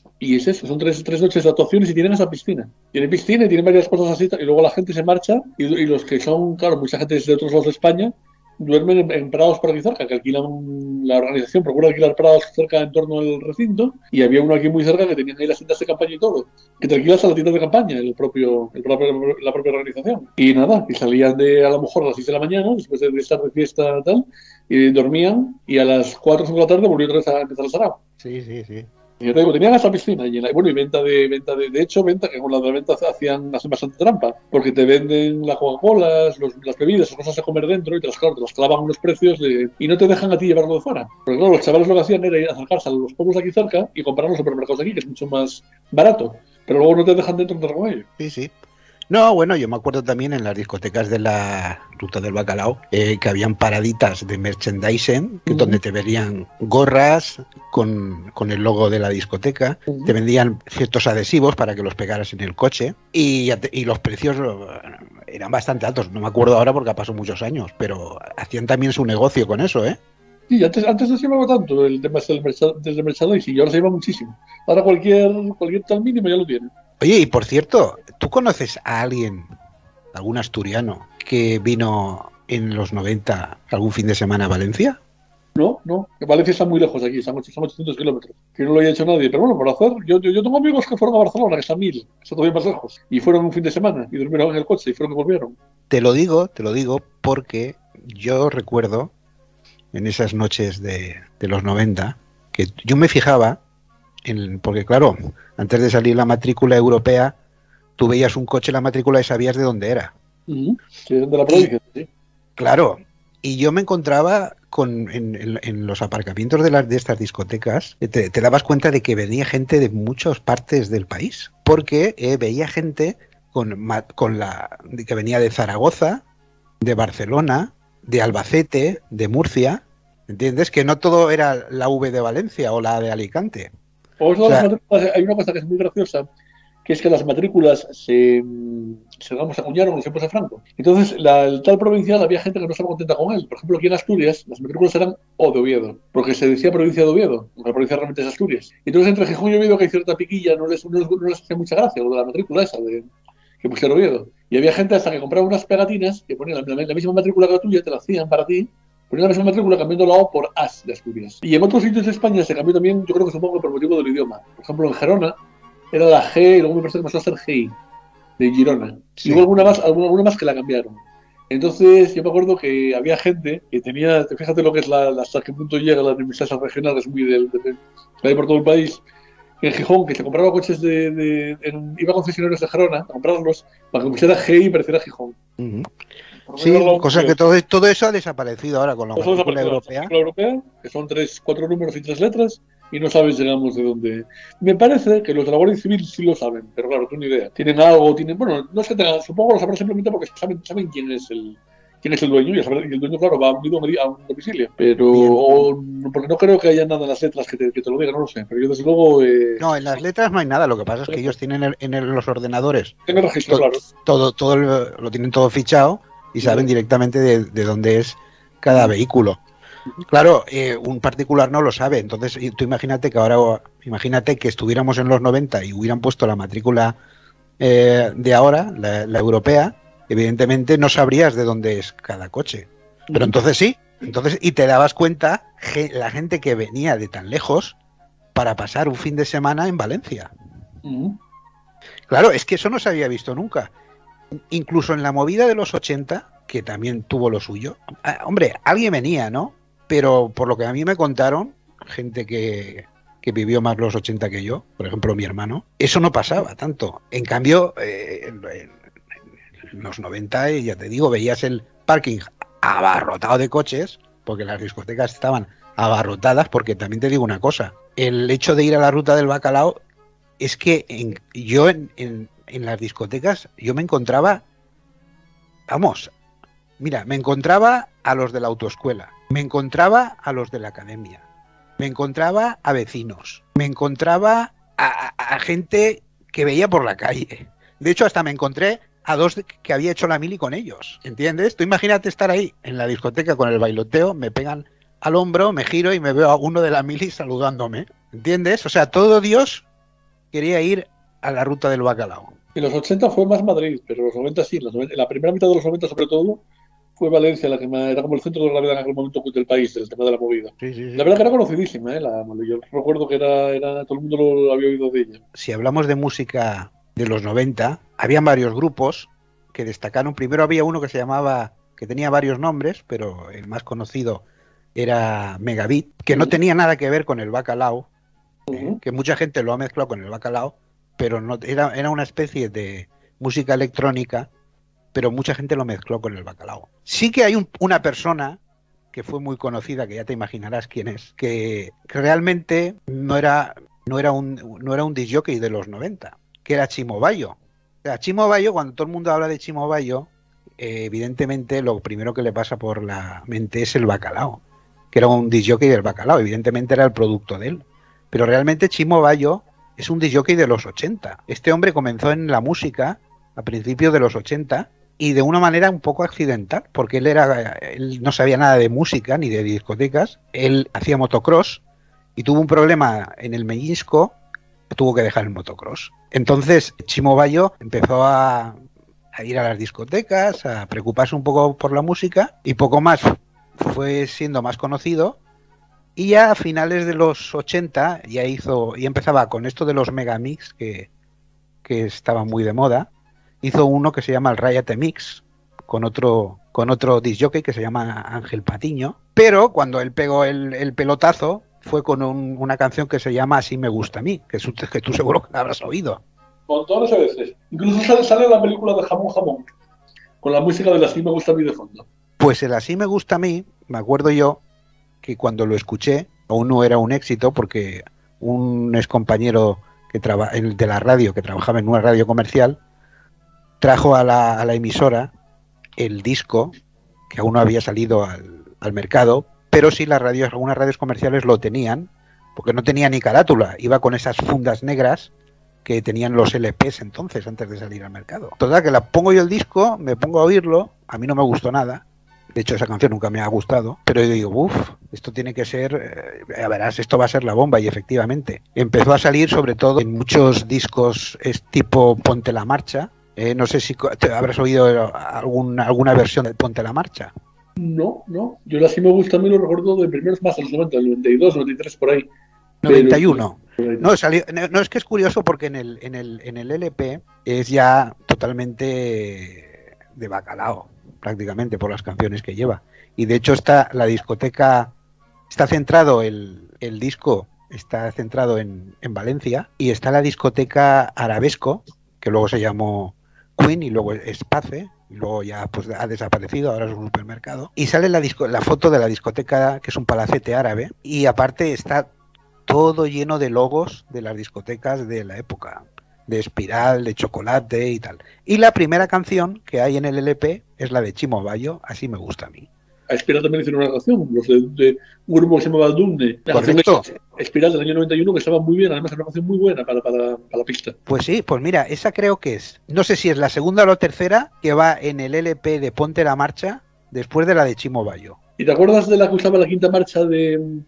Y es eso, son tres, tres noches de actuaciones y tienen esa piscina. Tienen piscina y tienen varias cosas así, y luego la gente se marcha, y, y los que son, claro, mucha gente de otros lados de España, duermen en, en prados por aquí cerca, que alquilan, la organización procura alquilar prados cerca en torno al recinto, y había uno aquí muy cerca que tenían ahí las tiendas de campaña y todo, que te alquilas a la tienda de campaña, el propio, el propio, la propia organización. Y nada, y salían de a lo mejor a las seis de la mañana, después de estar de fiesta tal, y dormían, y a las cuatro o cinco de la tarde volvió otra vez a empezar el sarao. Sí, sí, sí. Y yo te digo, tenían esa piscina llena. Y bueno, y venta de, venta de, de hecho, venta, que con la de la venta hacían, hacían bastante trampa, porque te venden las Coca-Cola, las bebidas, las cosas a comer dentro, y te las, claro, te las clavan unos precios de, y no te dejan a ti llevarlo de fuera. Porque claro, los chavales lo que hacían era ir a acercarse a los pueblos de aquí cerca y comprar los supermercados de aquí, que es mucho más barato. Pero luego no te dejan dentro entrar con ellos. Sí, sí. No, bueno, yo me acuerdo también en las discotecas de la Ruta del Bacalao eh, que habían paraditas de merchandising, que uh-huh. donde te vendían gorras con, con el logo de la discoteca, uh-huh. te vendían ciertos adhesivos para que los pegaras en el coche y, y los precios eran bastante altos. No me acuerdo ahora porque ha pasado muchos años, pero hacían también su negocio con eso, ¿eh? Sí, antes, antes no se llevaba tanto el tema del merchandising y ahora se lleva muchísimo. Ahora cualquier, cualquier tal mínimo ya lo tiene. Oye, y por cierto, ¿tú conoces a alguien, algún asturiano, que vino en los noventa algún fin de semana a Valencia? No, no, que Valencia está muy lejos de aquí, son ochocientos kilómetros, que no lo haya hecho nadie, pero bueno, por hacer, yo, yo, yo tengo amigos que fueron a Barcelona, que está a mil, que está todavía más lejos, y fueron un fin de semana, y durmieron en el coche, y fueron que volvieron. Te lo digo, te lo digo, porque yo recuerdo, en esas noches de, de los noventa, que yo me fijaba, en, porque claro, antes de salir la matrícula europea, tú veías un coche en la matrícula y sabías de dónde era. Uh-huh. Sí, de la provincia, y, sí. Claro, y yo me encontraba con en, en, en los aparcamientos de, las, de estas discotecas, te, te dabas cuenta de que venía gente de muchas partes del país, porque eh, veía gente con, con la que venía de Zaragoza, de Barcelona, de Albacete, de Murcia, ¿entiendes? Que no todo era la V de Valencia o la de Alicante. O sea, hay una cosa que es muy graciosa, que es que las matrículas se, se digamos, acuñaron en los tiempos de Franco. Entonces, la, el tal provincial había gente que no estaba contenta con él. Por ejemplo, aquí en Asturias, las matrículas eran O de Oviedo, porque se decía provincia de Oviedo, porque la provincia realmente es Asturias. Entonces, entre Gijón y Oviedo, que hay cierta piquilla, no les, no les, no les hacía mucha gracia lo de la matrícula esa, de, que pusiera Oviedo. Y había gente hasta que compraba unas pegatinas que ponían la, la, la misma matrícula que la tuya, te la hacían para ti, ponían la misma matrícula cambiando la O por As de Asturias. Y en otros sitios de España se cambió también, yo creo que supongo por motivo del idioma. Por ejemplo, en Gerona era la G y luego me parece que pasó a ser G I, de Girona. Sí. Y hubo alguna más, alguna, alguna más que la cambiaron. Entonces, yo me acuerdo que había gente que tenía, fíjate lo que es la, la hasta qué punto llega la administración regional, es muy del, de, de, de, de por todo el país. En Gijón, que se compraba coches de, de en, iba a concesionarios de Gerona a comprarlos para que pusiera G I y pareciera Gijón. Uh-huh. Sí, cosa que todo, todo eso ha desaparecido ahora con la matrícula europea. La europea, que son tres, cuatro números y tres letras, y no sabes, digamos, de dónde. Me parece que los de la Guardia Civil sí lo saben, pero claro, tú ni idea. Tienen algo, tienen, bueno, no sé, tengan, supongo que lo sabrán simplemente porque saben, saben quién es el quién es el dueño, y el dueño, claro, va unido a un domicilio, pero o, porque no creo que haya nada en las letras que te, que te lo digan, no lo sé, pero yo desde luego... Eh, no, en las letras no hay nada, lo que pasa es que ellos tienen el, en el, los ordenadores... Tienen registro, todo, claro. Todo, todo el, lo tienen todo fichado y saben directamente de, de dónde es cada vehículo. Claro, eh, un particular no lo sabe, entonces tú imagínate que ahora, imagínate que estuviéramos en los noventa y hubieran puesto la matrícula eh, de ahora, la, la europea, evidentemente no sabrías de dónde es cada coche, pero entonces sí, entonces y te dabas cuenta que la gente que venía de tan lejos para pasar un fin de semana en Valencia. Uh-huh. Claro, es que eso no se había visto nunca. Incluso en la movida de los ochenta, que también tuvo lo suyo, ah, hombre, alguien venía, ¿no? Pero por lo que a mí me contaron, gente que, que vivió más los ochenta que yo, por ejemplo mi hermano, eso no pasaba tanto. En cambio, eh, en, en los noventa, ya te digo, veías el parking abarrotado de coches, porque las discotecas estaban abarrotadas, porque también te digo una cosa, el hecho de ir a la Ruta del Bacalao es que en, yo en, en, en las discotecas yo me encontraba, vamos, mira, me encontraba a los de la autoescuela, me encontraba a los de la academia, me encontraba a vecinos, me encontraba a, a, a gente que veía por la calle. De hecho, hasta me encontré a dos que había hecho la mili con ellos, ¿entiendes? Tú imagínate estar ahí en la discoteca con el bailoteo, me pegan al hombro, me giro y me veo a uno de la mili saludándome, ¿entiendes? O sea, todo Dios quería ir a la ruta del bacalao. En los ochenta fue más Madrid, pero en los noventa sí. En, los noventa, en la primera mitad de los noventa, sobre todo, fue Valencia la que me, era como el centro de gravedad en aquel momento del país, del tema de la movida. Sí, sí, sí. La verdad que era conocidísima, ¿eh? La, yo recuerdo que era, era todo el mundo lo, lo había oído de ella. Si hablamos de música de los noventa, habían varios grupos que destacaron. Primero había uno que se llamaba, que tenía varios nombres, pero el más conocido era Megabit, que no tenía nada que ver con el bacalao, uh-huh. eh, que mucha gente lo ha mezclado con el bacalao, pero no era, era una especie de música electrónica, pero mucha gente lo mezcló con el bacalao. Sí que hay un, una persona que fue muy conocida, que ya te imaginarás quién es, que, que realmente no era, no era un no era un disc jockey de los noventa, que era Chimo Bayo. O sea, Chimo Bayo, cuando todo el mundo habla de Chimo Bayo, eh, evidentemente lo primero que le pasa por la mente es el bacalao, que era un disc jockey del bacalao, evidentemente era el producto de él. Pero realmente Chimo Bayo es un disc jockey de los ochenta. Este hombre comenzó en la música a principios de los ochenta y de una manera un poco accidental, porque él era él no sabía nada de música ni de discotecas. Él hacía motocross y tuvo un problema en el menisco, tuvo que dejar el motocross. Entonces Chimo Bayo empezó a, a ir a las discotecas, a preocuparse un poco por la música y poco más fue siendo más conocido. Y ya a finales de los ochenta ya hizo, y empezaba con esto de los megamix que, que estaba muy de moda. Hizo uno que se llama el Riot Mix con otro con otro disc jockey que se llama Ángel Patiño, pero cuando él pegó el, el pelotazo fue con un, una canción que se llama Así me gusta a mí, que, es, que tú seguro que la habrás oído. Montones de veces. Incluso sale, sale la película de Jamón Jamón con la música del Así me gusta a mí de fondo. Pues el Así me gusta a mí, me acuerdo yo que cuando lo escuché aún no era un éxito, porque un ex compañero que traba, el de la radio que trabajaba en una radio comercial trajo a la, a la emisora el disco, que aún no había salido al, al mercado, pero sí las radios, algunas radios comerciales lo tenían, porque no tenía ni carátula, iba con esas fundas negras que tenían los L Pes entonces, antes de salir al mercado. Total, que la pongo yo el disco, me pongo a oírlo, a mí no me gustó nada, de hecho esa canción nunca me ha gustado, pero yo digo, uff, esto tiene que ser, eh, ya verás, esto va a ser la bomba, y efectivamente, empezó a salir sobre todo en muchos discos es tipo Ponte la Marcha. Eh, no sé si te habrás oído algún, alguna versión de Ponte la Marcha. No, no. Yo la sí me gusta a mí, lo recuerdo de primeros más de los noventa, el noventa y dos, noventa y tres, por ahí. noventa y uno. Pero... No, salió, no, es que es curioso porque en el, en, el, en el L P es ya totalmente de bacalao, prácticamente, por las canciones que lleva. Y de hecho está la discoteca, está centrado el, el disco, está centrado en, en Valencia, y está la discoteca Arabesco, que luego se llamó Queen y luego Space, y luego ya pues ha desaparecido, ahora es un supermercado, y sale la, disco, la foto de la discoteca, que es un palacete árabe, y aparte está todo lleno de logos de las discotecas de la época, de Espiral, de Chocolate y tal. Y la primera canción que hay en el L P es la de Chimo Bayo, Así me gusta a mí. A Espiral también hicieron una canción, los de, de un grupo que se llamaba Dumne. La Correcto. Espiral del año noventa y uno, que estaba muy bien, además era una canción muy buena para, para, para la pista. Pues sí, pues mira, esa creo que es, no sé si es la segunda o la tercera que va en el L P de Ponte la Marcha, después de la de Chimo Bayo. ¿Y te acuerdas de la que usaba la quinta marcha de,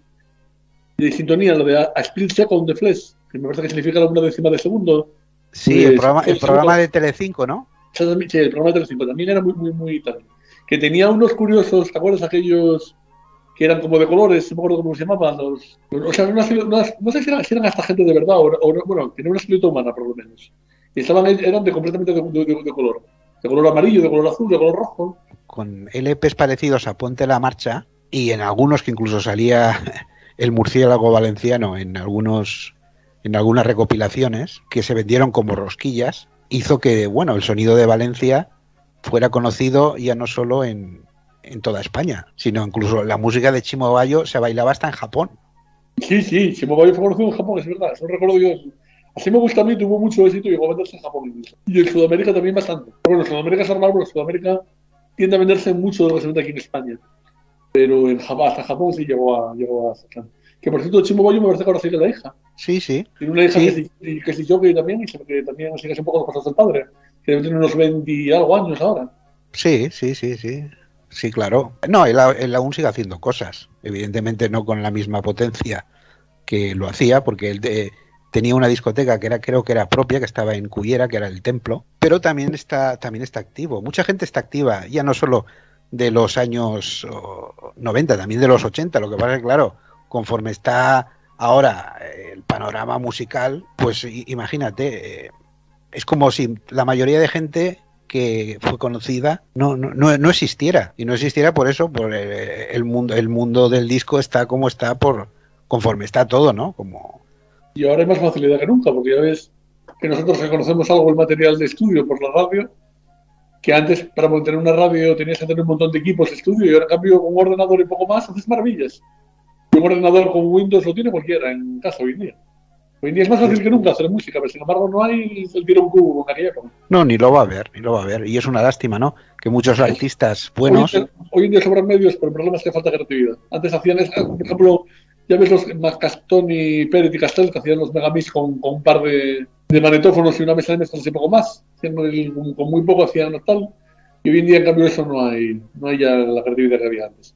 de sintonía, lo de A, a Split Second de Flesh, que me parece que significa una décima de segundo? Sí, pues, el programa, el programa de Telecinco, ¿no? Sí, el programa de Telecinco también era muy, muy, muy tal. Que tenía unos curiosos, ¿te acuerdas aquellos que eran como de colores? No me acuerdo cómo se llamaban. Los, o sea, unas, unas, no sé si eran, si eran hasta gente de verdad, o, o bueno, tenían una silueta humana por lo menos. Y estaban, eran de completamente de, de, de, de color. De color amarillo, de color azul, de color rojo. Con L Pes parecidos a Ponte la Marcha, y en algunos que incluso salía el murciélago valenciano en algunos en algunas recopilaciones, que se vendieron como rosquillas, hizo que, bueno, el sonido de Valencia fuera conocido ya no solo en, en toda España, sino incluso la música de Chimo Bayo se bailaba hasta en Japón. Sí, sí, Chimo Bayo fue conocido en Japón, es verdad, eso recuerdo yo. Así me gusta a mí, tuvo mucho éxito y llegó a venderse en Japón incluso. Y en Sudamérica también bastante. Bueno, en Sudamérica es normal, pero en Sudamérica tiende a venderse mucho de lo que se vende aquí en España. Pero en Japón, hasta Japón sí llegó a, llegó a sacar. Que por cierto, Chimo Bayo me parece que ahora sigue la hija. Sí, sí. Tiene una hija sí. que, que es jockey también, y que también sigue un poco los pasos del padre. Que debe tener unos veinte y algo años ahora. Sí, sí, sí, sí. Sí, claro. No, él, él aún sigue haciendo cosas. Evidentemente no con la misma potencia que lo hacía, porque él de, tenía una discoteca que era, creo que era propia, que estaba en Cullera, que era el Templo, pero también está, también está activo. Mucha gente está activa, ya no solo de los años oh, noventa, también de los ochenta. Lo que pasa es que, claro, conforme está ahora eh, el panorama musical, pues imagínate, eh, es como si la mayoría de gente que fue conocida no, no, no existiera, y no existiera por eso, por el, el mundo el mundo del disco está como está, por conforme está todo, ¿no? Como... Y ahora hay más facilidad que nunca, porque ya ves que nosotros reconocemos algo el material de estudio por la radio, que antes para mantener una radio tenías que tener un montón de equipos de estudio, y ahora en cambio con un ordenador y poco más haces maravillas. Un ordenador con Windows lo tiene cualquiera en casa hoy en día. Hoy en día es más fácil que nunca hacer música, pero sin embargo no hay el tiro un cubo en aquella época. No, ni lo va a haber, ni lo va a haber. Y es una lástima, ¿no? Que muchos artistas buenos... Hoy, hoy en día sobran medios, pero el problema es que falta creatividad. Antes hacían, por ejemplo, ya ves los Mascastoni, Pérez y Castel, que hacían los megamix con, con un par de, de magnetófonos y una mesa de mezclas y poco más. El, con, con muy poco hacían tal. Y hoy en día, en cambio, eso no hay, no hay ya la creatividad que había antes.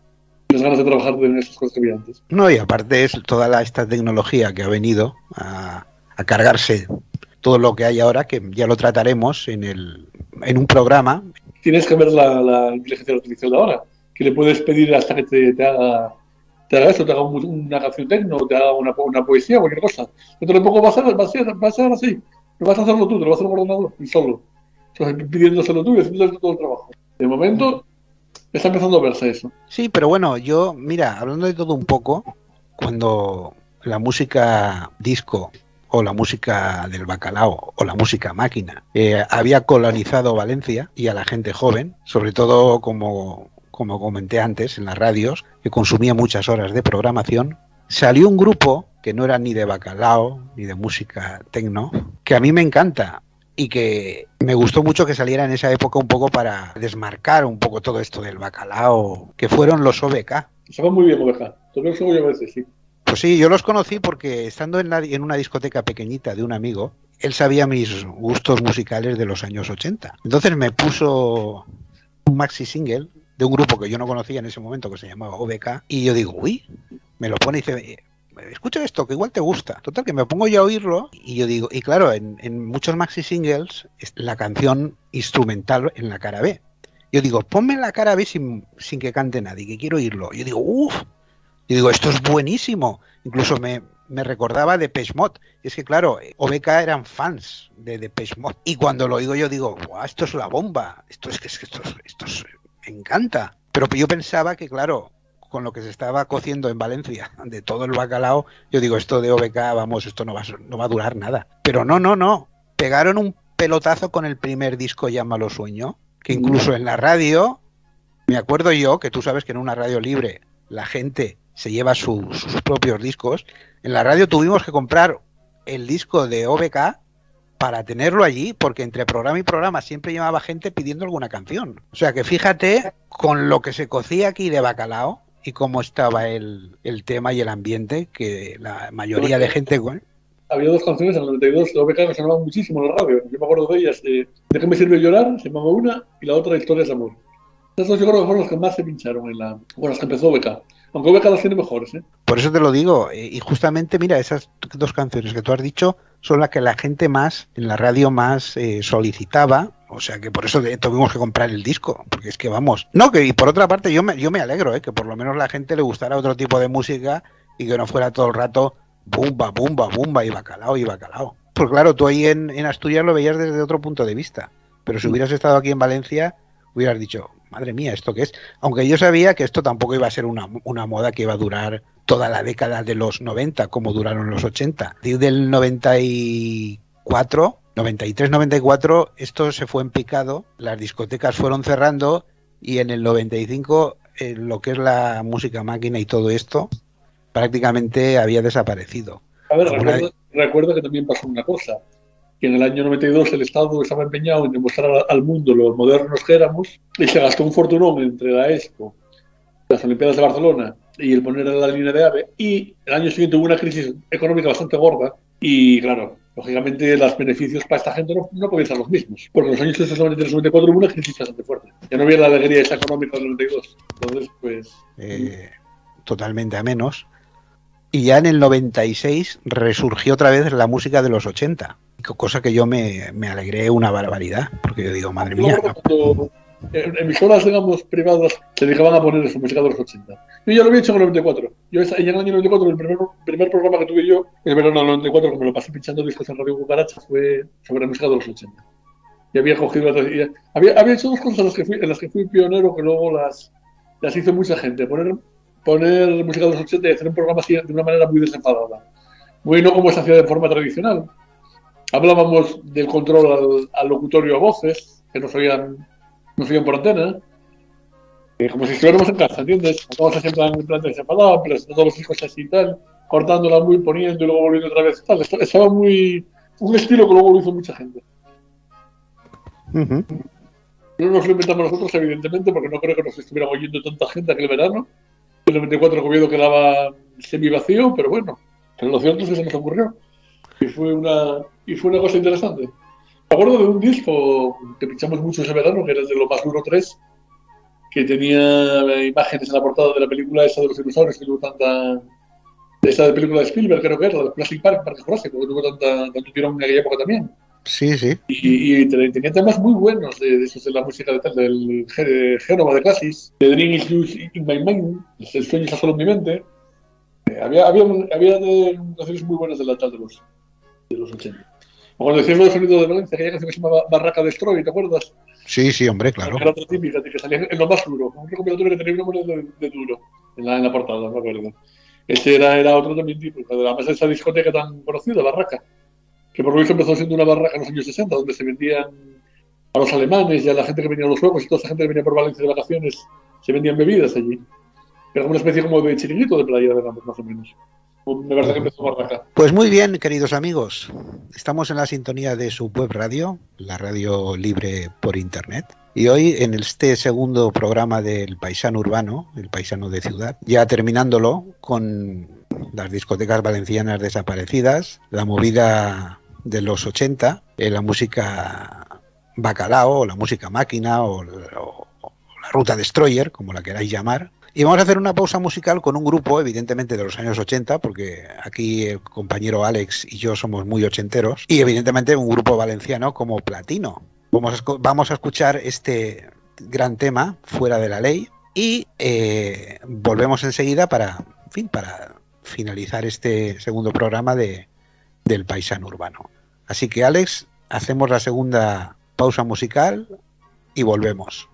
Las ganas de trabajar en esas cosas que había antes. No, y aparte es toda la, esta tecnología que ha venido a, a cargarse todo lo que hay ahora, que ya lo trataremos en, el, en un programa. Tienes que ver la, la inteligencia artificial de ahora, que le puedes pedir hasta que te, te haga te haga eso, te haga un, una canción tecno, te haga una, una poesía, cualquier cosa. Dentro de poco va a ser, va a ser, va a ser así. No vas a hacerlo tú, te lo va a hacer un ordenador, y solo. O sea, pidiéndoselo tú y haciéndole todo el trabajo. De momento... está empezando a verse eso. Sí, pero bueno, yo, mira, hablando de todo un poco, cuando la música disco o la música del bacalao o la música máquina eh, había colonizado Valencia y a la gente joven, sobre todo como, como comenté antes en las radios, que consumía muchas horas de programación, salió un grupo que no era ni de bacalao ni de música tecno, que a mí me encanta. Y que me gustó mucho que saliera en esa época un poco para desmarcar un poco todo esto del bacalao, que fueron los O B K. Se va muy bien O B K, todo eso voy a veces, sí. Pues sí, yo los conocí porque estando en, la, en una discoteca pequeñita de un amigo, él sabía mis gustos musicales de los años ochenta. Entonces me puso un maxi single de un grupo que yo no conocía en ese momento, que se llamaba O B K, y yo digo, uy, me lo pone y dice... escucha esto, que igual te gusta. Total, que me pongo yo a oírlo y yo digo, y claro, en, en muchos maxi singles, la canción instrumental en la cara B. Yo digo, ponme en la cara B sin, sin que cante nadie, que quiero oírlo. Yo digo, uff, yo digo, esto es buenísimo. Incluso me, me recordaba de Depeche Mode. Y es que claro, O B K eran fans de Depeche Mode. Y cuando lo oigo yo digo, guau, esto es la bomba. Esto es que esto, esto, esto es, me encanta. Pero yo pensaba que, claro, con lo que se estaba cociendo en Valencia, de todo el bacalao, yo digo, esto de O B K, vamos, esto no va, no va a durar nada. Pero no, no, no. Pegaron un pelotazo con el primer disco, Llámalo Sueño, que incluso en la radio, me acuerdo yo, que tú sabes que en una radio libre la gente se lleva su, sus propios discos, en la radio tuvimos que comprar el disco de O B K para tenerlo allí, porque entre programa y programa siempre llevaba gente pidiendo alguna canción. O sea que fíjate con lo que se cocía aquí de bacalao, y cómo estaba el, el tema y el ambiente, que la mayoría de gente... Bueno, había dos canciones en el noventa y dos de O B K que sonaban muchísimo en la radio. Yo me acuerdo de ellas, de ¿De qué me sirve llorar? Se llamaba una, y la otra, Historias de amor. Esas dos yo creo que fueron las que más se pincharon en la... Bueno, las que empezó O B K. Aunque O B K las tiene mejores, ¿eh? Por eso te lo digo, y justamente, mira, esas dos canciones que tú has dicho son las que la gente más, en la radio más eh, solicitaba. O sea que por eso de, tuvimos que comprar el disco, porque es que vamos... No, que y por otra parte yo me, yo me alegro, ¿eh? Que por lo menos la gente le gustara otro tipo de música y que no fuera todo el rato bumba, bumba, bumba y bacalao y bacalao. Pues claro, tú ahí en, en Asturias lo veías desde otro punto de vista, pero si hubieras estado aquí en Valencia hubieras dicho, madre mía, ¿esto qué es? Aunque yo sabía que esto tampoco iba a ser una, una moda que iba a durar toda la década de los noventa, como duraron los ochenta. Desde del noventa y cuatro... noventa y tres noventa y cuatro esto se fue en picado, las discotecas fueron cerrando y en el noventa y cinco eh, lo que es la música máquina y todo esto prácticamente había desaparecido. A ver, recuerda, recuerda que también pasó una cosa, que en el año noventa y dos el Estado estaba empeñado en demostrar al mundo lo modernos que éramos y se gastó un fortunón entre la Expo, las Olimpiadas de Barcelona y el poner la línea de AVE, y el año siguiente hubo una crisis económica bastante gorda y claro, lógicamente los beneficios para esta gente no, no podían ser los mismos, porque en los años noventa y tres noventa y cuatro hubo una crisis bastante fuerte, ya no había la alegría esa económica del noventa y dos, entonces pues... Eh, totalmente a menos. y ya en el noventa y seis resurgió otra vez la música de los ochenta, cosa que yo me, me alegré una barbaridad, porque yo digo, madre mía. No, cuando en emisoras, digamos, privadas se dedicaban a poner su música de los ochenta. Yo ya lo había hecho en el noventa y cuatro. Yo en el año noventa y cuatro, el primer, primer programa que tuve yo, el verano del noventa y cuatro, que me lo pasé pinchando discos en Radio Cucaracha, fue sobre la música de los ochenta. Y había cogido, y había, había hecho dos cosas en las que fui, en las que fui pionero, que luego las, las hizo mucha gente. Poner, poner música de los ochenta y hacer un programa así de una manera muy desenfadada. Muy no como se hacía de forma tradicional. Hablábamos del control al, al locutorio a voces, que nos oían, nos oían por antena, eh, como si estuviéramos en casa, ¿entiendes? Estábamos así en plan, en plan desenfadado, presentando los discos así y tal, cortándola muy, poniendo y luego volviendo otra vez. Tal. Estaba muy... un estilo que luego lo hizo mucha gente. Uh-huh. No nos lo inventamos nosotros, evidentemente, porque no creo que nos estuviera oyendo tanta gente aquel verano. El noventa y cuatro Oviedo quedaba semi vacío, pero bueno, pero lo cierto es que se nos ocurrió. Y fue una, y fue una cosa interesante. Me acuerdo de un disco que pinchamos mucho ese verano, que era el de Lo Más Duro tres, que tenía imágenes en la portada de la película esa de los dinosaurios, que tuvo tanta... esa de película de Spielberg, creo que era, la de Jurassic Park, Parque Jurásico, que tuvo tanta, tanto tirón en aquella época también. Sí, sí. Y, y tenía temas muy buenos de, de, esos, de la música de tal, del de Génova de Cassis, de Dream is Loose in My Mind, El sueño está solo en mi mente. Eh, había había, había de, canciones muy buenas de la tal de los, de los ochenta. O cuando decías los sonidos de Valencia, aquella canción que se llama Barraca Destroy, ¿te acuerdas? Sí, sí, hombre, claro. Era otra típica, que salía en Lo Más Duro, un recopilatorio que tenía una moneda de, de duro en la, en la portada, me acuerdo. Ese era, era otro también tipo, además de esa discoteca tan conocida, Barraca, que por lo visto empezó siendo una barraca en los años sesenta, donde se vendían a los alemanes y a la gente que venía a los juegos y toda esa gente que venía por Valencia de vacaciones, se vendían bebidas allí. Era como una especie como de chiringuito de playa, digamos, más o menos. Me parece que empezó Barraca. Pues muy bien, queridos amigos. Estamos en la sintonía de su web radio, la radio libre por internet. Y hoy, en este segundo programa del Paisano Urbano, el Paisano de Ciudad, ya terminándolo con las discotecas valencianas desaparecidas, la movida de los ochenta, eh, la música bacalao, o la música máquina, o, o, o la ruta destroyer, como la queráis llamar. Y vamos a hacer una pausa musical con un grupo, evidentemente, de los años ochenta, porque aquí el compañero Alex y yo somos muy ochenteros, y evidentemente un grupo valenciano como Platino. Vamos a, vamos a escuchar este gran tema, Fuera de la Ley, y eh, volvemos enseguida para, en fin, para finalizar este segundo programa de, del Paisano Urbano. Así que, Alex, hacemos la segunda pausa musical y volvemos.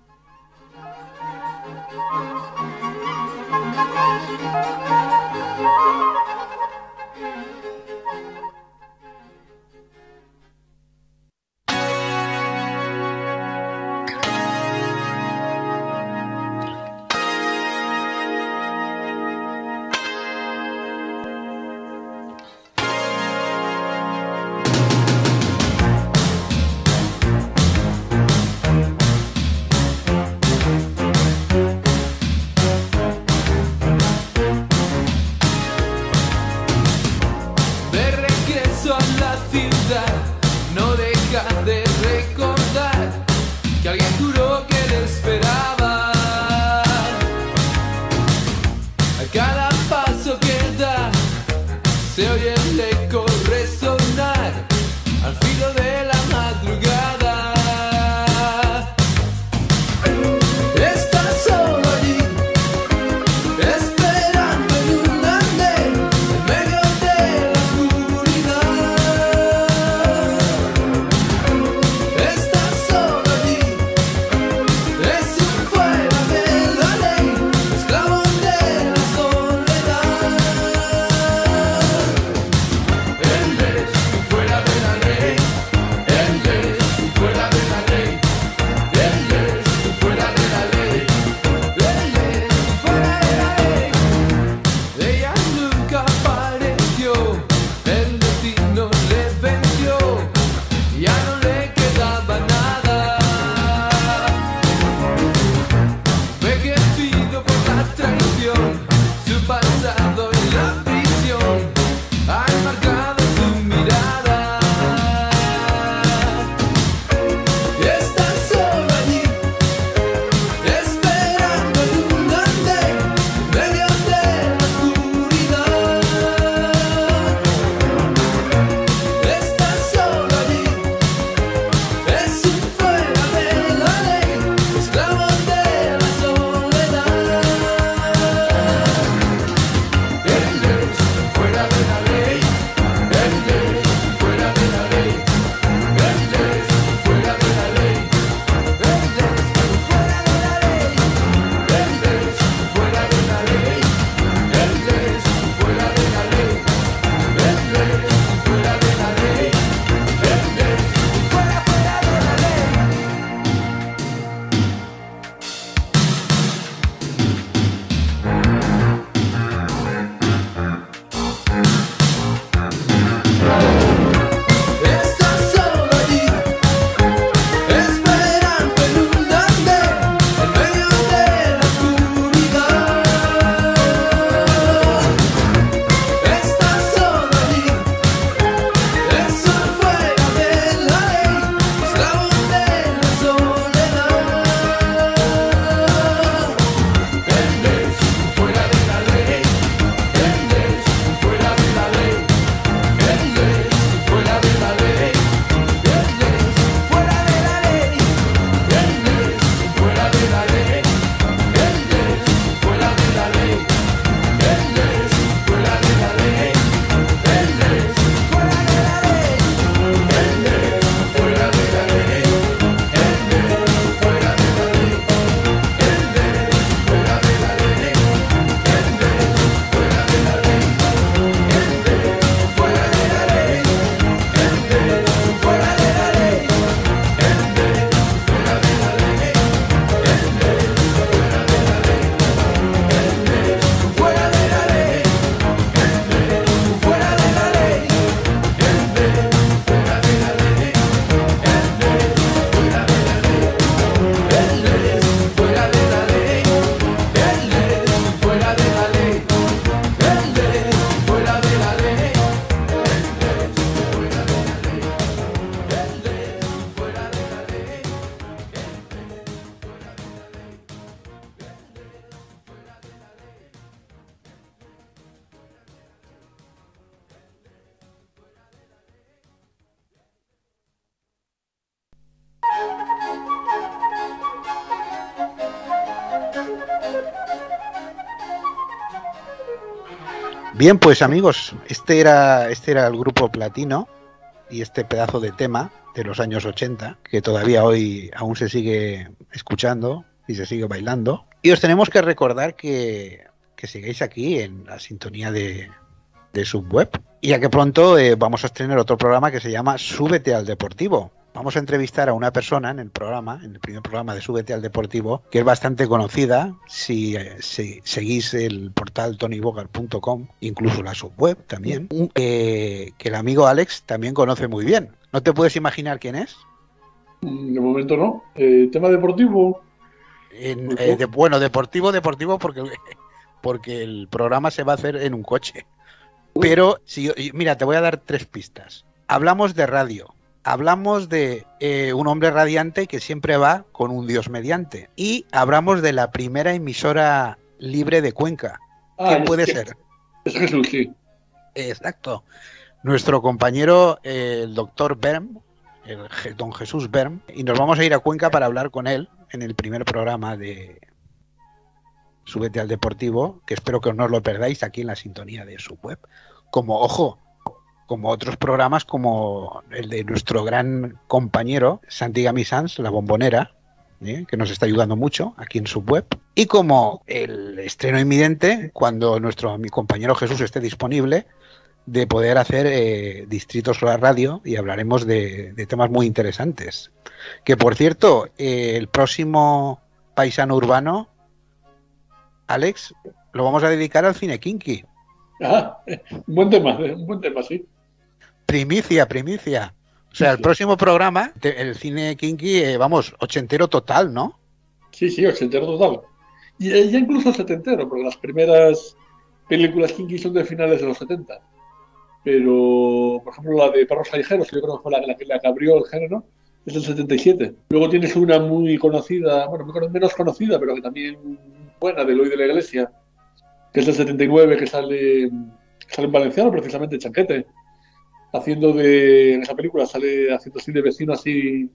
Bien, pues amigos, este era, este era el grupo Platino y este pedazo de tema de los años ochenta, que todavía hoy aún se sigue escuchando y se sigue bailando. Y os tenemos que recordar que, que sigáis aquí en la sintonía de, de Subweb, y ya que pronto eh, vamos a estrenar otro programa que se llama Súbete al Deportivo. Vamos a entrevistar a una persona en el programa, en el primer programa de Súbete al Deportivo, que es bastante conocida. Si, si seguís el portal tony bogar punto com, incluso la subweb también, eh, que el amigo Alex también conoce muy bien. ¿No te puedes imaginar quién es? De momento no. Eh, ¿Tema deportivo? En, eh, de, bueno, deportivo, deportivo, porque, porque el programa se va a hacer en un coche. Pero, si, mira, te voy a dar tres pistas. Hablamos de radio. Hablamos de eh, un hombre radiante que siempre va con un Dios mediante. Y hablamos de la primera emisora libre de Cuenca. Ah, ¿Quién puede es, ser? Es Jesús, sí. Exacto. Nuestro compañero, eh, el doctor Berm, el don Jesús Berm. Y nos vamos a ir a Cuenca para hablar con él en el primer programa de Súbete al Deportivo, que espero que no os lo perdáis aquí en la sintonía de su web. Como, ojo, como otros programas como el de nuestro gran compañero Santi Gami Sanz, La Bombonera, ¿eh? que nos está ayudando mucho aquí en su web, y como el estreno inminente, cuando nuestro mi compañero Jesús esté disponible, de poder hacer eh, Distrito Solar Radio, y hablaremos de, de temas muy interesantes. Que por cierto, eh, el próximo Paisano Urbano, Alex, lo vamos a dedicar al cine kinky. Ah, un buen tema, un buen tema, sí. Primicia, primicia. O sea, el próximo programa, el cine kinky, eh, vamos, ochentero total, ¿no? Sí, sí, ochentero total. Y ya incluso setentero, porque las primeras películas kinky son de finales de los setenta. Pero, por ejemplo, la de Perros Callejeros, que yo creo que fue la, la que la que abrió el género, es del setenta y siete. Luego tienes una muy conocida, bueno, menos conocida, pero que también buena, de Eloy de la Iglesia, que es del setenta y nueve, que sale, sale en valenciano, precisamente, Chanquete. Haciendo de, en esa película sale haciendo así de vecino, así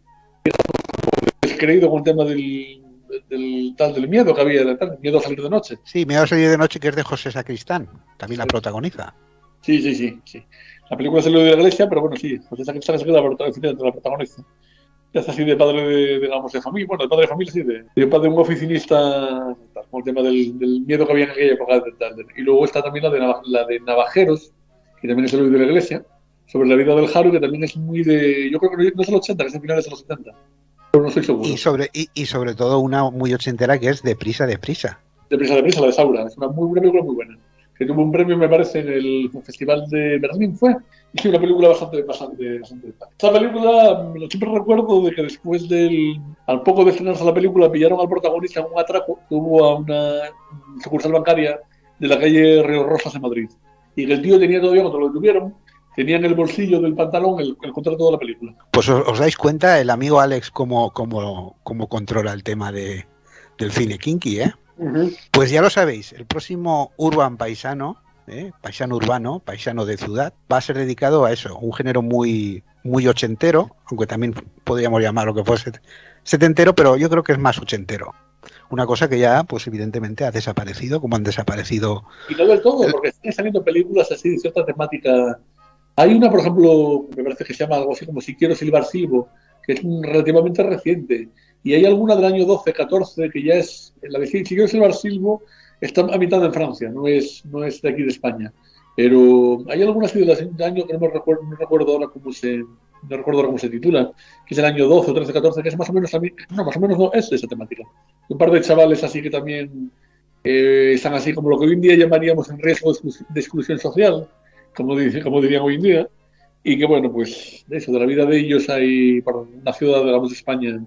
descreído con el tema del, del tal del miedo que había, del tal, miedo a salir de noche. Sí, Miedo a salir de noche, que es de José Sacristán, también sí. La protagoniza. Sí, sí, sí, sí. La película salió de la Iglesia, pero bueno, sí, José Sacristán se queda la, la protagonista. Y hace así de padre de, digamos, de familia, bueno, de padre de familia, sí, de, de padre de un oficinista, tal, con el tema del, del miedo que había en aquella época. Tal, tal. Y luego está también la de, la de Navajeros, que también es el de la Iglesia, sobre la vida del Jaro, que también es muy de, yo creo que no es el ochenta, que es en finales de los setenta, pero no estoy seguro. Y sobre, y, y sobre todo una muy ochentera que es Deprisa, Deprisa. Deprisa, Deprisa, la de Saura, es una, muy, una película muy buena, que tuvo un premio, me parece, en el Festival de Berlín, fue, y sí, una película bastante, bastante, bastante. Esta película, lo siempre recuerdo de que después del, al poco de estrenarse la película, pillaron al protagonista en un atraco que hubo a una sucursal bancaria de la calle Río Rosas en Madrid, y que el tío tenía todavía, cuando lo detuvieron, tenía en el bolsillo del pantalón el, el contrato de la película. Pues os, os dais cuenta, el amigo Alex, cómo, cómo, cómo controla el tema de, del cine kinky, ¿eh? Uh-huh. Pues ya lo sabéis, el próximo Urban Paisano, ¿eh? Paisano urbano, paisano de ciudad, va a ser dedicado a eso, un género muy, muy ochentero, aunque también podríamos llamarlo que fuese setentero, pero yo creo que es más ochentero. Una cosa que ya, pues evidentemente, ha desaparecido, como han desaparecido... Y no del todo, porque están saliendo películas así de cierta temática. Hay una, por ejemplo, me parece que se llama algo así como Si quiero silbar silbo, que es relativamente reciente. Y hay alguna del año doce, catorce, que ya es, la de Si quiero silbar silbo, está a mitad en Francia, no es, no es de aquí de España. Pero hay algunas de las de año que no, me recuerdo, no recuerdo ahora cómo se, no recuerdo ahora cómo se titula, que es el año doce, trece, catorce, que es más o menos también, no, más o menos no es de esa temática. Un par de chavales así que también eh, están así como lo que hoy en día llamaríamos en riesgo de exclusión social, como, dice, como dirían hoy en día, y que bueno, pues de eso, de la vida de ellos hay para una ciudad, digamos, de España,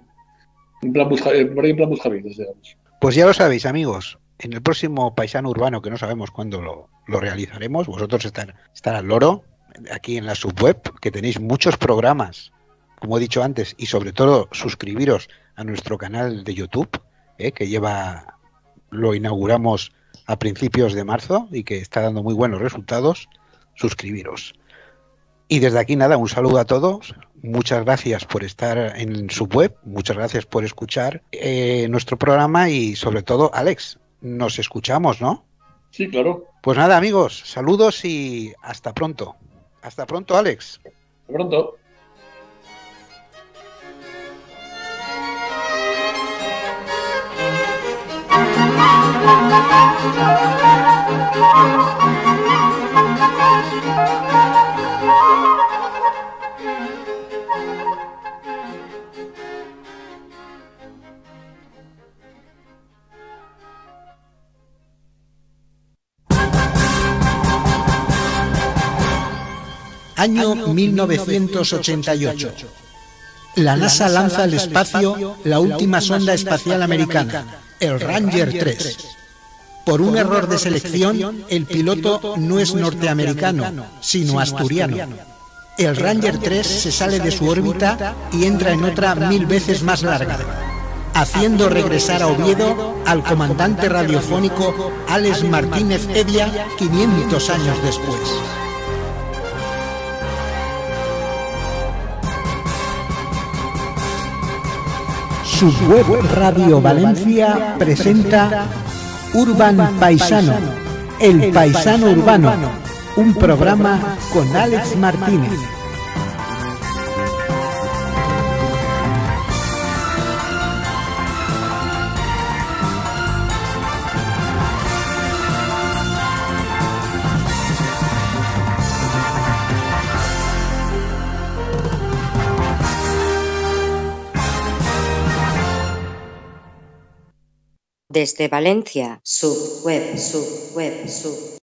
en plan busca, por ahí en plan buscavidas, digamos. Pues ya lo sabéis, amigos, en el próximo Paisano Urbano, que no sabemos cuándo lo, lo realizaremos, vosotros estar, estar al loro, aquí en la subweb, que tenéis muchos programas, como he dicho antes, y sobre todo suscribiros a nuestro canal de YouTube, eh, que lleva, lo inauguramos a principios de marzo y que está dando muy buenos resultados. Suscribiros. Y desde aquí nada, un saludo a todos, muchas gracias por estar en su web, muchas gracias por escuchar eh, nuestro programa y sobre todo, Alex, nos escuchamos, ¿no? Sí, claro. Pues nada, amigos, saludos y hasta pronto. Hasta pronto, Alex. Hasta pronto. Año mil novecientos ochenta y ocho. La NASA lanza al espacio la última sonda espacial americana, el Ranger tres. Por un error de selección, el piloto no es norteamericano, sino asturiano. El Ranger tres se sale de su órbita y entra en otra mil veces más larga, haciendo regresar a Oviedo al comandante radiofónico Alex Martínez Evia quinientos años después. Subweb Radio Valencia presenta Urban Paisano, el paisano urbano, un programa con Alex Martínez. Desde Valencia, Subweb, Subweb, Sub.